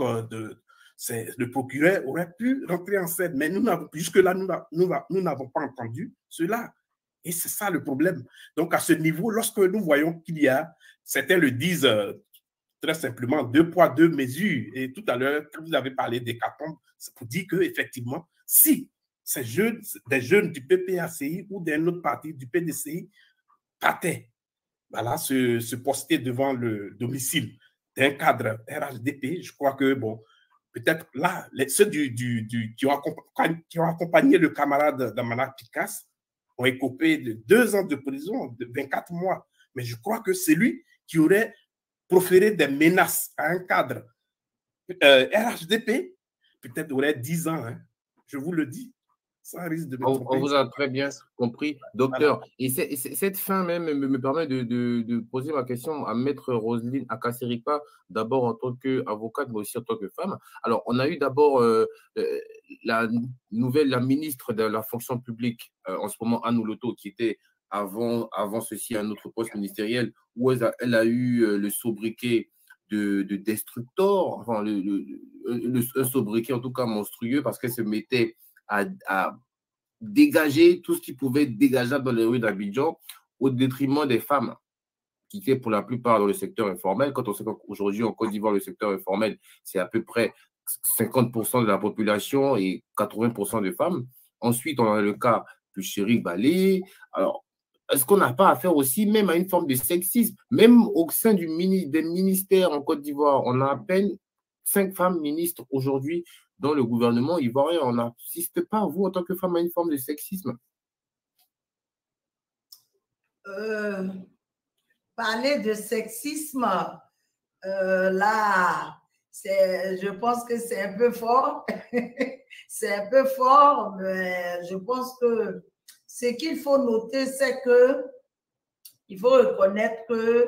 le procureur aurait pu rentrer en scène. Mais jusque-là, nous n'avons pas entendu cela. Et c'est ça le problème. Donc, à ce niveau, lorsque nous voyons qu'il y a, certains le disent très simplement, 2 poids, 2 mesures. Et tout à l'heure, quand vous avez parlé d'hécatombe, c'est pour dire qu'effectivement, si des jeunes du PPACI ou d'un autre parti du PDCI partaient, voilà, se poster devant le domicile d'un cadre RHDP, je crois que, bon, peut-être là, ceux qui ont accompagné le camarade Damana Picasse ont écopé de 2 ans de prison, de 24 mois. Mais je crois que c'est lui qui aurait proféré des menaces à un cadre RHDP, peut-être aurait 10 ans, hein, je vous le dis. Ça risque de me tromper. On vous a très bien compris, docteur. Voilà. Et cette fin même me permet de poser ma question à Maître Roselyne Akaserikpa, d'abord en tant qu'avocate, mais aussi en tant que femme. Alors, on a eu d'abord la ministre de la fonction publique, en ce moment, Anne Oloto, qui était avant ceci un autre poste ministériel, où elle a eu le sobriquet de destructor, enfin, un sobriquet en tout cas monstrueux, parce qu'elle se mettait à dégager tout ce qui pouvait être dégageable dans les rues d'Abidjan au détriment des femmes qui étaient pour la plupart dans le secteur informel. Quand on sait qu'aujourd'hui en Côte d'Ivoire, le secteur informel, c'est à peu près 50% de la population et 80% de femmes. Ensuite, on a le cas plus chérie Balé. Alors, est-ce qu'on n'a pas affaire aussi même à une forme de sexisme? Même au sein des ministères en Côte d'Ivoire, on a à peine 5 femmes ministres aujourd'hui dans le gouvernement ivoirien. On n'assiste pas, vous, en tant que femme, à une forme de sexisme? Parler de sexisme, là, je pense que c'est un peu fort. C'est un peu fort, mais je pense que ce qu'il faut noter, c'est que il faut reconnaître que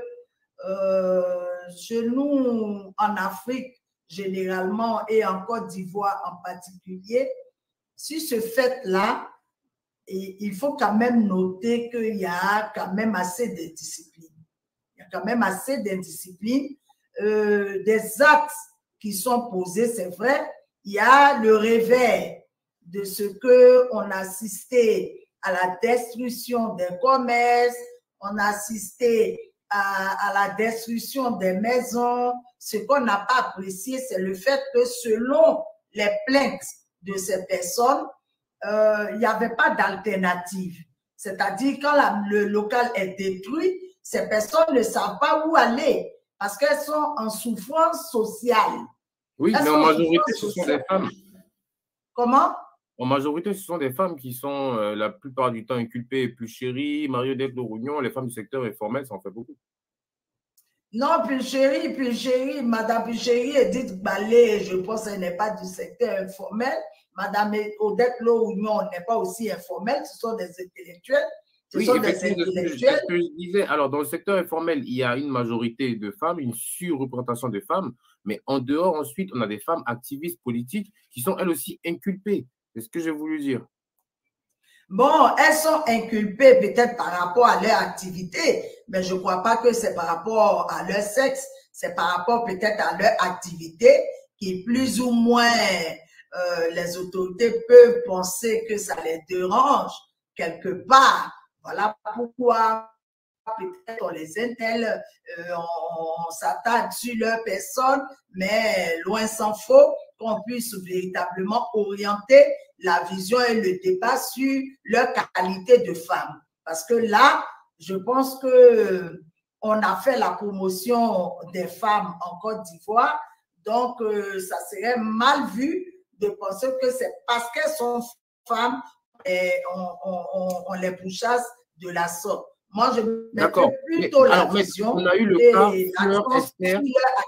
chez nous, en Afrique, généralement, et en Côte d'Ivoire en particulier, sur ce fait-là, il faut quand même noter qu'il y a quand même assez de discipline. Il y a quand même assez d'indiscipline. Des actes qui sont posés, c'est vrai. Il y a le réveil de ce qu'on a assisté à la destruction des commerces, on a assisté à la destruction des maisons. Ce qu'on n'a pas apprécié, c'est le fait que selon les plaintes de ces personnes, il n'y avait pas d'alternative. C'est-à-dire, quand le local est détruit, ces personnes ne savent pas où aller parce qu'elles sont en souffrance sociale. Oui, mais en majorité, ce sont des femmes. Comment? En majorité, ce sont des femmes qui sont la plupart du temps inculpées. Plus chérie, Marie-Odette Lorougnon, les femmes du secteur informel, ça en fait beaucoup. Non, Pulchérie, Madame Pulchérie, Edith Balé, je pense qu'elle n'est pas du secteur informel. Madame Odette Lorougnon n'est pas aussi informelle, ce sont des intellectuels. Oui, effectivement, ce que je disais. Alors, dans le secteur informel, il y a une majorité de femmes, une surreprésentation de femmes, mais en dehors, ensuite, on a des femmes activistes politiques qui sont elles aussi inculpées. C'est ce que j'ai voulu dire. Bon, elles sont inculpées peut-être par rapport à leur activité, mais je ne crois pas que c'est par rapport à leur sexe, c'est par rapport peut-être à leur activité qui plus ou moins les autorités peuvent penser que ça les dérange quelque part. Voilà pourquoi peut-être on les intègre, on s'attaque sur leur personne, mais loin s'en faut qu'on puisse véritablement orienter la vision et le débat sur leur qualité de femme. Parce que là, je pense que on a fait la promotion des femmes en Côte d'Ivoire, donc ça serait mal vu de penser que c'est parce qu'elles sont femmes et on les pourchasse de la sorte. Moi, je mettrais plutôt la vision on a eu le cas Fleur Esther.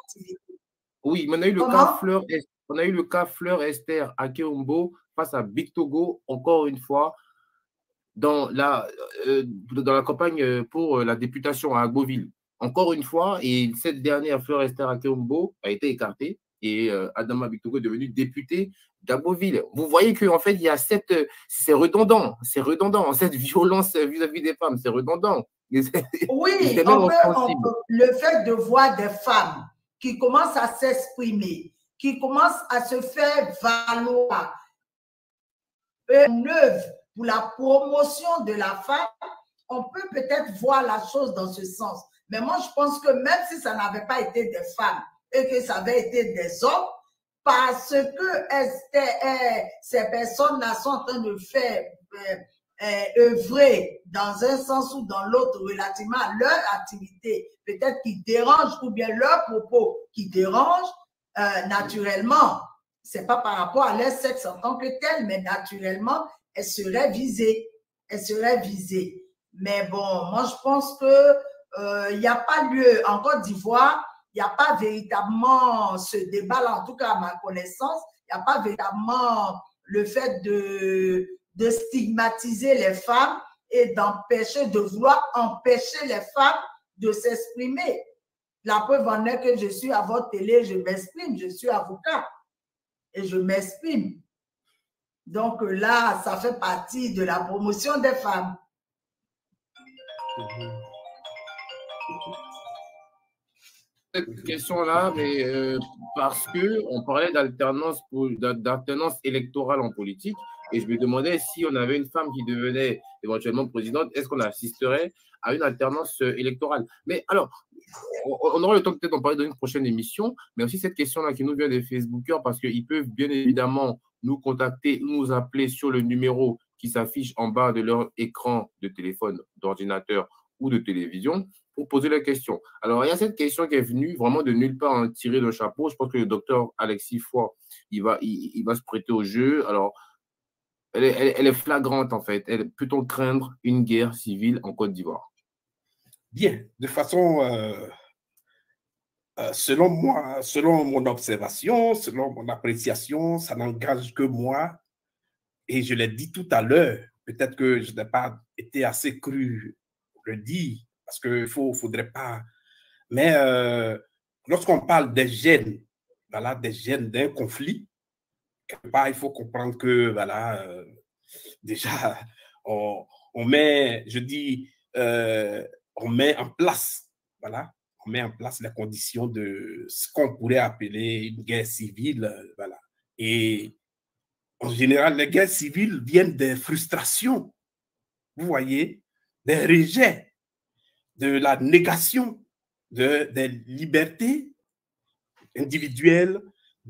Oui, mais on a eu le cas Fleur Esther. On a eu le cas Fleur Esther à Keombo face à Big Togo, encore une fois, dans la campagne pour la députation à Agboville. Encore une fois, et cette dernière Fleur Esther à Keombo a été écartée et Adama Big Togo est devenu député d'Agboville. Vous voyez qu'en fait, il y a c'est redondant, cette violence vis-à-vis des femmes, c'est redondant. Oui, le fait de voir des femmes qui commencent à s'exprimer, qui commencent à se faire valoir, une œuvre pour la promotion de la femme, on peut peut-être voir la chose dans ce sens. Mais moi, je pense que même si ça n'avait pas été des femmes et que ça avait été des hommes, parce que ces personnes-là sont en train de faire œuvrer dans un sens ou dans l'autre relativement à leur activité, peut-être qui dérange ou bien leurs propos qui dérangent, naturellement, c'est pas par rapport à leur sexe en tant que tel, mais naturellement, elles seraient visées. Elles seraient visées. Mais bon, moi, je pense que il n'y a pas lieu, en Côte d'Ivoire, il n'y a pas véritablement ce débat-là, en tout cas à ma connaissance, il n'y a pas véritablement le fait de stigmatiser les femmes et de vouloir empêcher les femmes de s'exprimer. La preuve en est que je suis à votre télé, je m'exprime, je suis avocat et je m'exprime. Donc là, ça fait partie de la promotion des femmes. Cette question-là, mais parce qu'on parlait d'alternance électorale en politique, et je me demandais si on avait une femme qui devenait éventuellement présidente, est-ce qu'on assisterait à une alternance électorale? Mais alors, on aura le temps peut-être d'en parler dans une prochaine émission, mais aussi cette question-là qui nous vient des Facebookers, parce qu'ils peuvent bien évidemment nous contacter ou nous appeler sur le numéro qui s'affiche en bas de leur écran de téléphone, d'ordinateur ou de télévision pour poser la question. Alors, il y a cette question qui est venue vraiment de nulle part, hein, tirée d'un chapeau. Je pense que le docteur Alexis Foix, il va se prêter au jeu. Alors, elle est flagrante, en fait. Peut-on craindre une guerre civile en Côte d'Ivoire? Bien, de façon, selon moi, selon mon observation, selon mon appréciation, ça n'engage que moi. Et je l'ai dit tout à l'heure, peut-être que je n'ai pas été assez cru pour le dire, parce qu'il ne faudrait pas. Mais lorsqu'on parle des gènes, voilà, des gènes d'un conflit, quelque part, il faut comprendre que, voilà, déjà, on met, je dis, on met en place, voilà, on met en place les conditions de ce qu'on pourrait appeler une guerre civile, voilà. Et en général, les guerres civiles viennent des frustrations, vous voyez, des rejets, de la négation des libertés individuelles,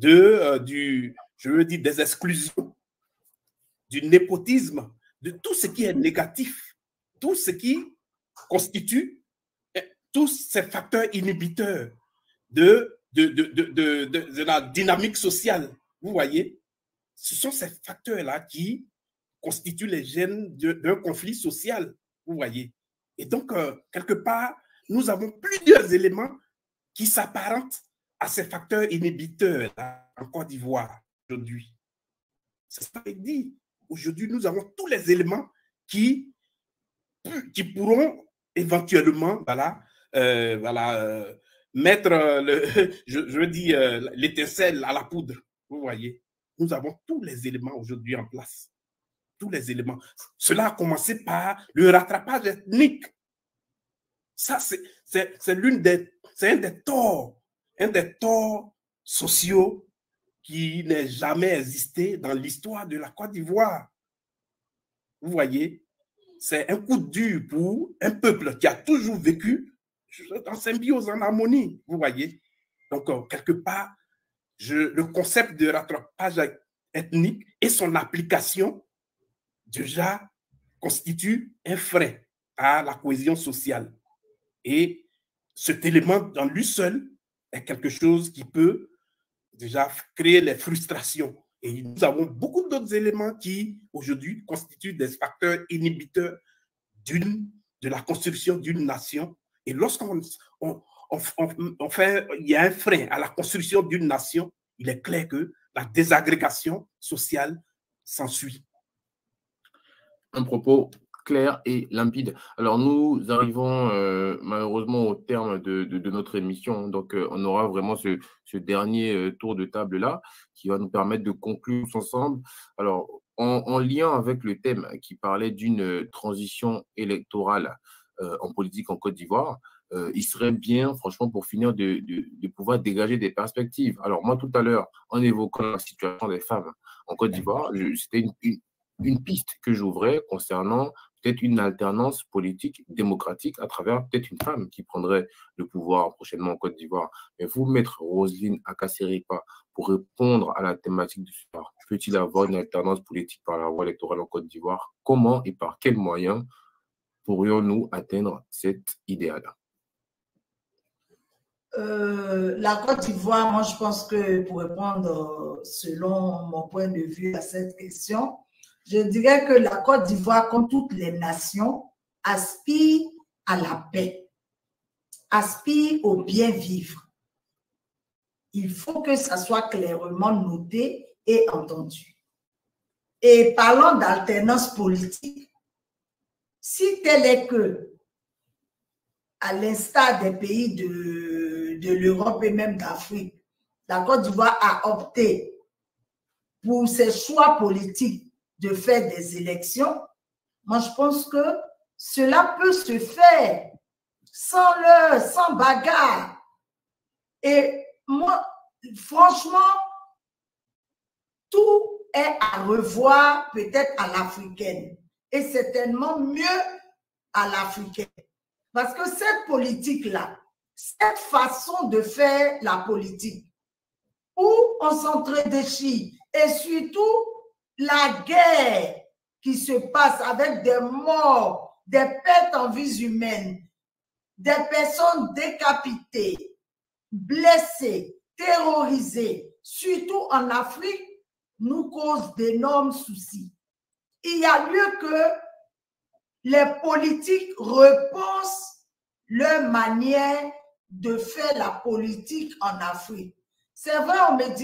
je veux dire, des exclusions, du népotisme, de tout ce qui est négatif, tout ce qui constitue tous ces facteurs inhibiteurs de la dynamique sociale, vous voyez. Ce sont ces facteurs-là qui constituent les gènes d'un conflit social, vous voyez. Et donc, quelque part, nous avons plusieurs éléments qui s'apparentent à ces facteurs inhibiteurs en Côte d'Ivoire aujourd'hui. C'est ce que je dis. Aujourd'hui, nous avons tous les éléments qui pourront éventuellement mettre je veux dire, l'étincelle à la poudre, vous voyez. Nous avons tous les éléments aujourd'hui en place. Tous les éléments. Cela a commencé par le rattrapage ethnique. Ça, c'est un des torts sociaux qui n'a jamais existé dans l'histoire de la Côte d'Ivoire. Vous voyez, c'est un coup dur pour un peuple qui a toujours vécu en symbiose, en harmonie, vous voyez. Donc, quelque part, le concept de rattrapage ethnique et son application déjà constitue un frein à la cohésion sociale. Et cet élément dans lui seul est quelque chose qui peut déjà créer les frustrations. Et nous avons beaucoup d'autres éléments qui, aujourd'hui, constituent des facteurs inhibiteurs de la construction d'une nation. Et lorsqu'on il y a un frein à la construction d'une nation, il est clair que la désagrégation sociale s'ensuit. Un propos clair et limpide. Alors, nous arrivons malheureusement au terme de notre émission. Donc, on aura vraiment ce dernier tour de table-là qui va nous permettre de conclure ensemble. Alors, en lien avec le thème qui parlait d'une transition électorale en politique en Côte d'Ivoire, il serait bien, franchement, pour finir, de pouvoir dégager des perspectives. Alors, moi, tout à l'heure, en évoquant la situation des femmes en Côte d'Ivoire, c'était une piste que j'ouvrais concernant peut-être une alternance politique démocratique à travers peut-être une femme qui prendrait le pouvoir prochainement en Côte d'Ivoire. Mais vous, maître Roselyne Akaseripa, pour répondre à la thématique du soir, peut-il avoir une alternance politique par la voie électorale en Côte d'Ivoire? Comment et par quels moyens pourrions-nous atteindre cet idéal? La Côte d'Ivoire, moi je pense que pour répondre selon mon point de vue à cette question, je dirais que la Côte d'Ivoire, comme toutes les nations, aspire à la paix, aspire au bien vivre. Il faut que ça soit clairement noté et entendu. Et parlant d'alternance politique, si tel est que, à l'instar des pays de l'Europe et même d'Afrique, la Côte d'Ivoire a opté pour ses choix politiques de faire des élections, moi je pense que cela peut se faire sans bagarre. Et moi, franchement, tout est à revoir peut-être à l'africaine et certainement mieux à l'africaine. Parce que cette politique-là, cette façon de faire la politique, où on s'entre-déchire et surtout la guerre qui se passe avec des morts, des pertes en vies humaines, des personnes décapitées, blessées, terrorisées, surtout en Afrique, nous cause d'énormes soucis. Il y a lieu que les politiques repensent leur manière de faire la politique en Afrique. C'est vrai, on me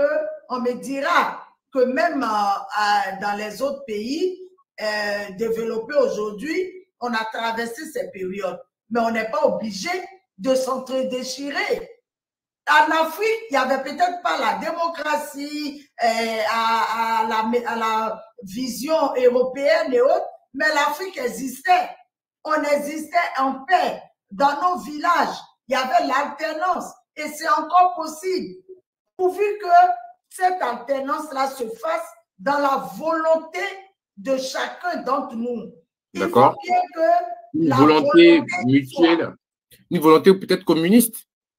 dira que même dans les autres pays développés aujourd'hui, on a traversé ces périodes, mais on n'est pas obligé de s'entre-déchirer. En Afrique, il n'y avait peut-être pas la démocratie à la vision européenne et autres, mais l'Afrique existait. On existait en paix. Dans nos villages, il y avait l'alternance et c'est encore possible, pourvu que cette alternance-là se fasse dans la volonté de chacun d'entre nous. D'accord. Il faut bien que une volonté mutuelle, une volonté peut-être communiste.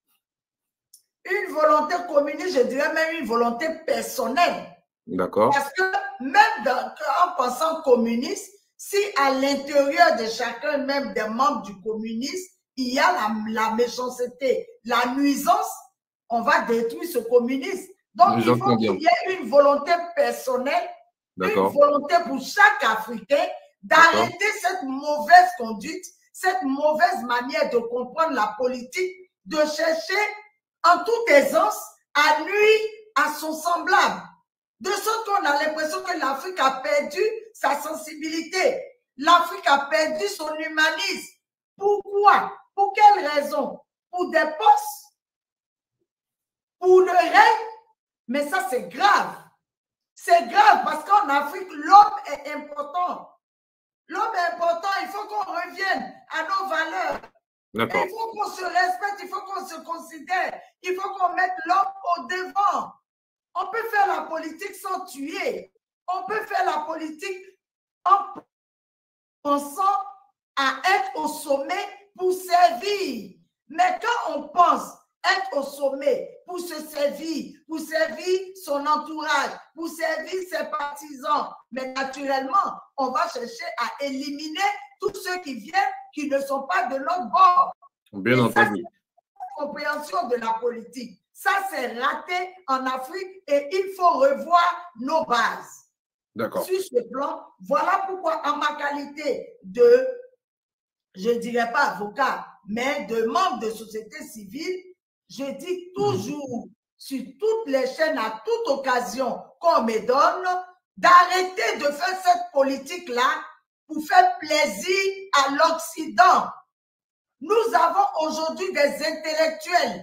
Une volonté communiste, je dirais même une volonté personnelle. D'accord. Parce que même en pensant communiste, si à l'intérieur de chacun, même des membres du communisme, il y a la méchanceté, la nuisance, on va détruire ce communisme. Donc, il faut qu'il y ait une volonté personnelle, une volonté pour chaque Africain d'arrêter cette mauvaise conduite, cette mauvaise manière de comprendre la politique, de chercher en toute aisance à nuire à son semblable. De sorte qu'on a l'impression que l'Afrique a perdu sa sensibilité. L'Afrique a perdu son humanisme. Pourquoi? Pour quelle raison? Pour des postes? Pour le règne? Mais ça, c'est grave. C'est grave parce qu'en Afrique, l'homme est important. L'homme est important. Il faut qu'on revienne à nos valeurs. Il faut qu'on se respecte, il faut qu'on se considère. Il faut qu'on mette l'homme au devant. On peut faire la politique sans tuer. On peut faire la politique en pensant à être au sommet pour servir. Mais quand on pense être au sommet pour se servir, pour servir son entourage, pour servir ses partisans, mais naturellement, on va chercher à éliminer tous ceux qui viennent, qui ne sont pas de notre bord. Bien entendu. La compréhension de la politique. Ça, c'est raté en Afrique et il faut revoir nos bases. D'accord. Sur ce plan, voilà pourquoi, en ma qualité de, je ne dirais pas avocat, mais de membre de société civile, je dis toujours sur toutes les chaînes, à toute occasion qu'on me donne, d'arrêter de faire cette politique-là pour faire plaisir à l'Occident. Nous avons aujourd'hui des intellectuels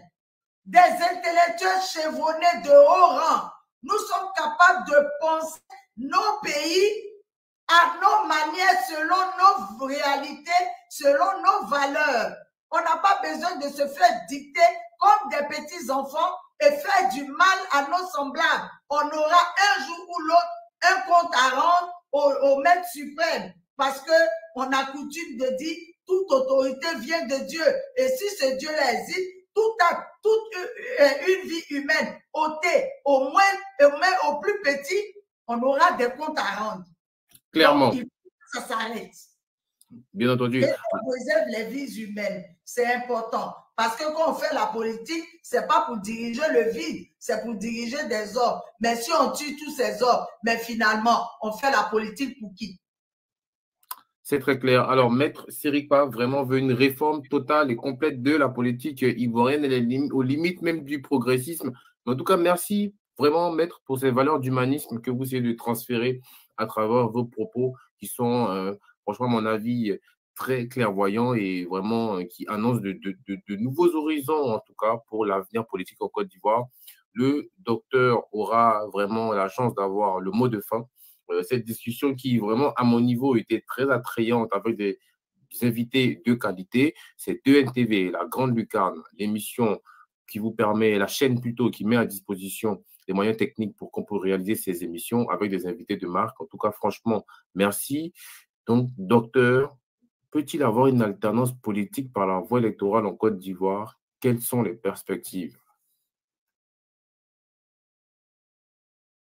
chevronnés de haut rang. Nous sommes capables de penser nos pays à nos manières, selon nos réalités, selon nos valeurs. On n'a pas besoin de se faire dicter comme des petits enfants et faire du mal à nos semblables. On aura un jour ou l'autre un compte à rendre au Maître suprême parce qu'on a coutume de dire toute autorité vient de Dieu. Et si ce Dieu-là existe, toute une vie humaine ôtée, au plus petit, on aura des comptes à rendre. Clairement. Donc, ça s'arrête. Bien entendu. Et on préserve les vies humaines. C'est important. Parce que quand on fait la politique, ce n'est pas pour diriger le vide, c'est pour diriger des hommes. Mais si on tue tous ces hommes, mais finalement, on fait la politique pour qui? C'est très clair. Alors, Maître Sirikpa vraiment veut une réforme totale et complète de la politique ivoirienne, aux limites même du progressisme. Mais en tout cas, merci vraiment, Maître, pour ces valeurs d'humanisme que vous essayez de transférer à travers vos propos qui sont, franchement, à mon avis, très clairvoyants et vraiment qui annoncent de nouveaux horizons, en tout cas, pour l'avenir politique en Côte d'Ivoire. Le docteur aura vraiment la chance d'avoir le mot de fin. Cette discussion qui, vraiment, à mon niveau, était très attrayante avec des invités de qualité. C'est 2NTV, la Grande Lucarne, l'émission qui vous permet, la chaîne plutôt, qui met à disposition les moyens techniques pour qu'on puisse réaliser ces émissions avec des invités de marque. En tout cas, franchement, merci. Donc, docteur, peut-il avoir une alternance politique par la voie électorale en Côte d'Ivoire? Quelles sont les perspectives?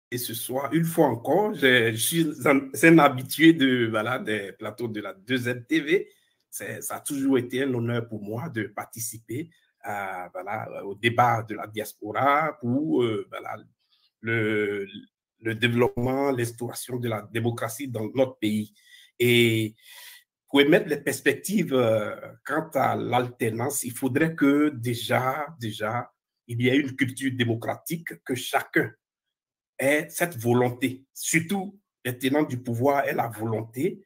Et ce soir, une fois encore, je suis un habitué des plateaux de la 2NTV. Ça a toujours été un honneur pour moi de participer au débat de la diaspora pour le développement, l'instauration de la démocratie dans notre pays. Et pour émettre les perspectives quant à l'alternance, il faudrait que déjà, il y ait une culture démocratique, que chacun ait cette volonté, surtout les tenants du pouvoir aient la volonté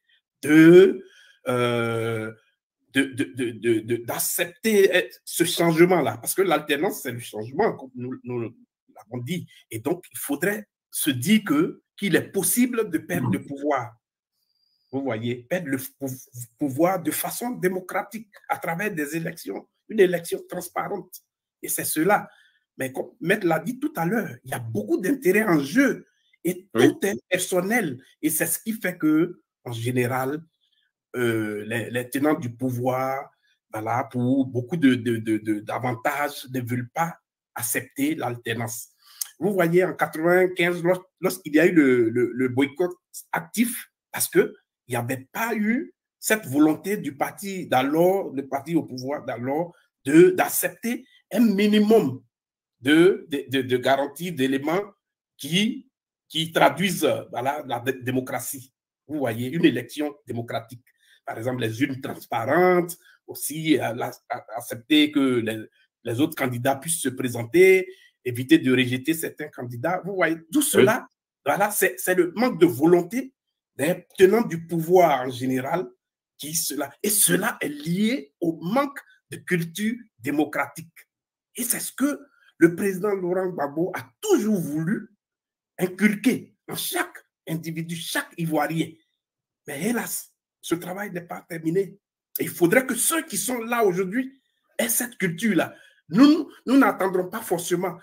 d'accepter ce changement-là. Parce que l'alternance, c'est le changement, comme nous l'avons dit. Et donc, il faudrait se dire qu'il est possible de perdre le pouvoir. Vous voyez, perdre le pouvoir de façon démocratique à travers des élections, une élection transparente. Et c'est cela. Mais comme Maître l'a dit tout à l'heure, il y a beaucoup d'intérêts en jeu et tout est personnel. Et c'est ce qui fait que, en général, les tenants du pouvoir, voilà, pour beaucoup d'avantages, ne veulent pas accepter l'alternance. Vous voyez, en 1995, lorsqu'il y a eu le boycott actif, parce qu'il n'y avait pas eu cette volonté du parti d'alors, le parti au pouvoir d'alors, d'accepter un minimum de garanties, d'éléments qui traduisent la démocratie. Vous voyez, une élection démocratique. Par exemple, les urnes transparentes, aussi accepter que les autres candidats puissent se présenter, éviter de rejeter certains candidats. Vous voyez, tout cela, voilà, c'est le manque de volonté des tenants du pouvoir en général. Et cela est lié au manque de culture démocratique. Et c'est ce que le président Laurent Gbagbo a toujours voulu inculquer en chaque individu, chaque Ivoirien. Mais hélas, ce travail n'est pas terminé. Et il faudrait que ceux qui sont là aujourd'hui aient cette culture-là. Nous n'attendrons pas forcément.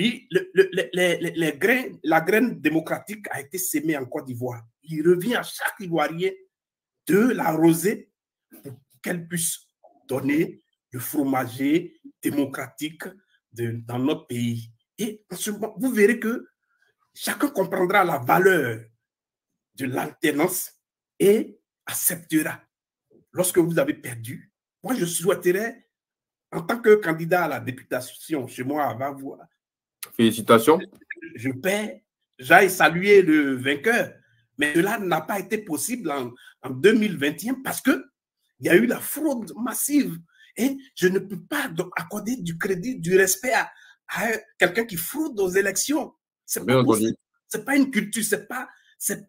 La graine démocratique a été sémée en Côte d'Ivoire. Il revient à chaque Ivoirien de l'arroser pour qu'elle puisse donner le fromager démocratique dans notre pays. Et en ce moment, vous verrez que chacun comprendra la valeur de l'alternance et acceptera. Lorsque vous avez perdu, moi je souhaiterais, en tant que candidat à la députation chez moi à Vavoie, félicitations. Je perds, j'aille saluer le vainqueur. Mais cela n'a pas été possible en 2021 parce qu'il y a eu la fraude massive. Et je ne peux pas accorder du crédit, du respect à quelqu'un qui fraude aux élections. C'est pas une culture, c'est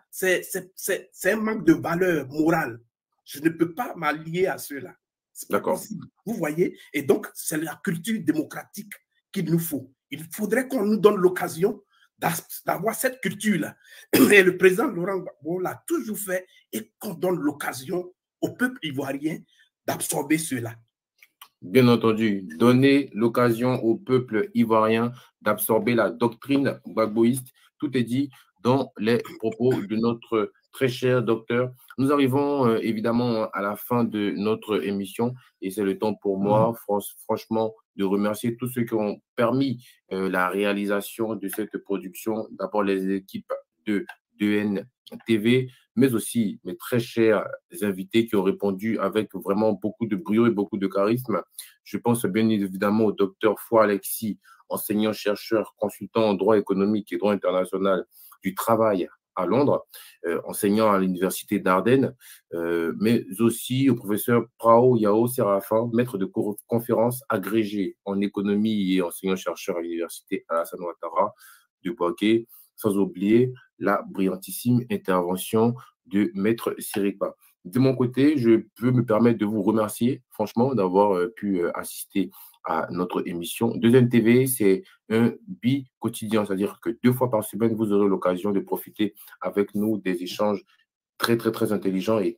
un manque de valeur morale. Je ne peux pas m'allier à cela. D'accord. Vous voyez? Et donc, c'est la culture démocratique qu'il nous faut. Il faudrait qu'on nous donne l'occasion d'avoir cette culture-là. Et le président Laurent Gbagbo l'a toujours fait et qu'on donne l'occasion au peuple ivoirien d'absorber cela. Bien entendu, donner l'occasion au peuple ivoirien d'absorber la doctrine gbagboïste. Tout est dit dans les propos de notre très cher docteur. Nous arrivons évidemment à la fin de notre émission et c'est le temps pour moi, franchement, de remercier tous ceux qui ont permis la réalisation de cette production. D'abord les équipes de 2NTV, mais aussi mes très chers invités qui ont répondu avec vraiment beaucoup de brio et beaucoup de charisme. Je pense bien évidemment au docteur Foy Alexis, enseignant-chercheur, consultant en droit économique et droit international du travail à Londres, enseignant à l'université d'Ardennes, mais aussi au professeur Prao Yao Séraphin, maître de conférences agrégé en économie et enseignant-chercheur à l'université Alassane Ouattara de Bouaké, sans oublier la brillantissime intervention de Maître Siripa. De mon côté, je peux me permettre de vous remercier, franchement, d'avoir pu assister à notre émission. 2NTV, c'est un bi-quotidien, c'est-à-dire que 2 fois par semaine, vous aurez l'occasion de profiter avec nous des échanges très, très, très intelligents et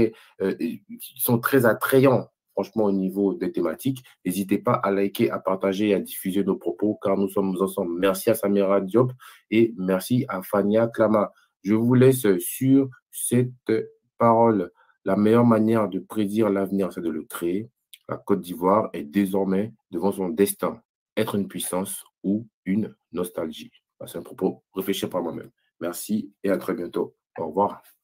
qui sont très attrayants, franchement, au niveau des thématiques. N'hésitez pas à liker, à partager et à diffuser nos propos, car nous sommes ensemble. Merci à Samira Diop et merci à Fania Klama. Je vous laisse sur cette parole. La meilleure manière de prédire l'avenir, c'est de le créer. La Côte d'Ivoire est désormais devant son destin, être une puissance ou une nostalgie. C'est un propos, réfléchir par moi-même. Merci et à très bientôt. Au revoir.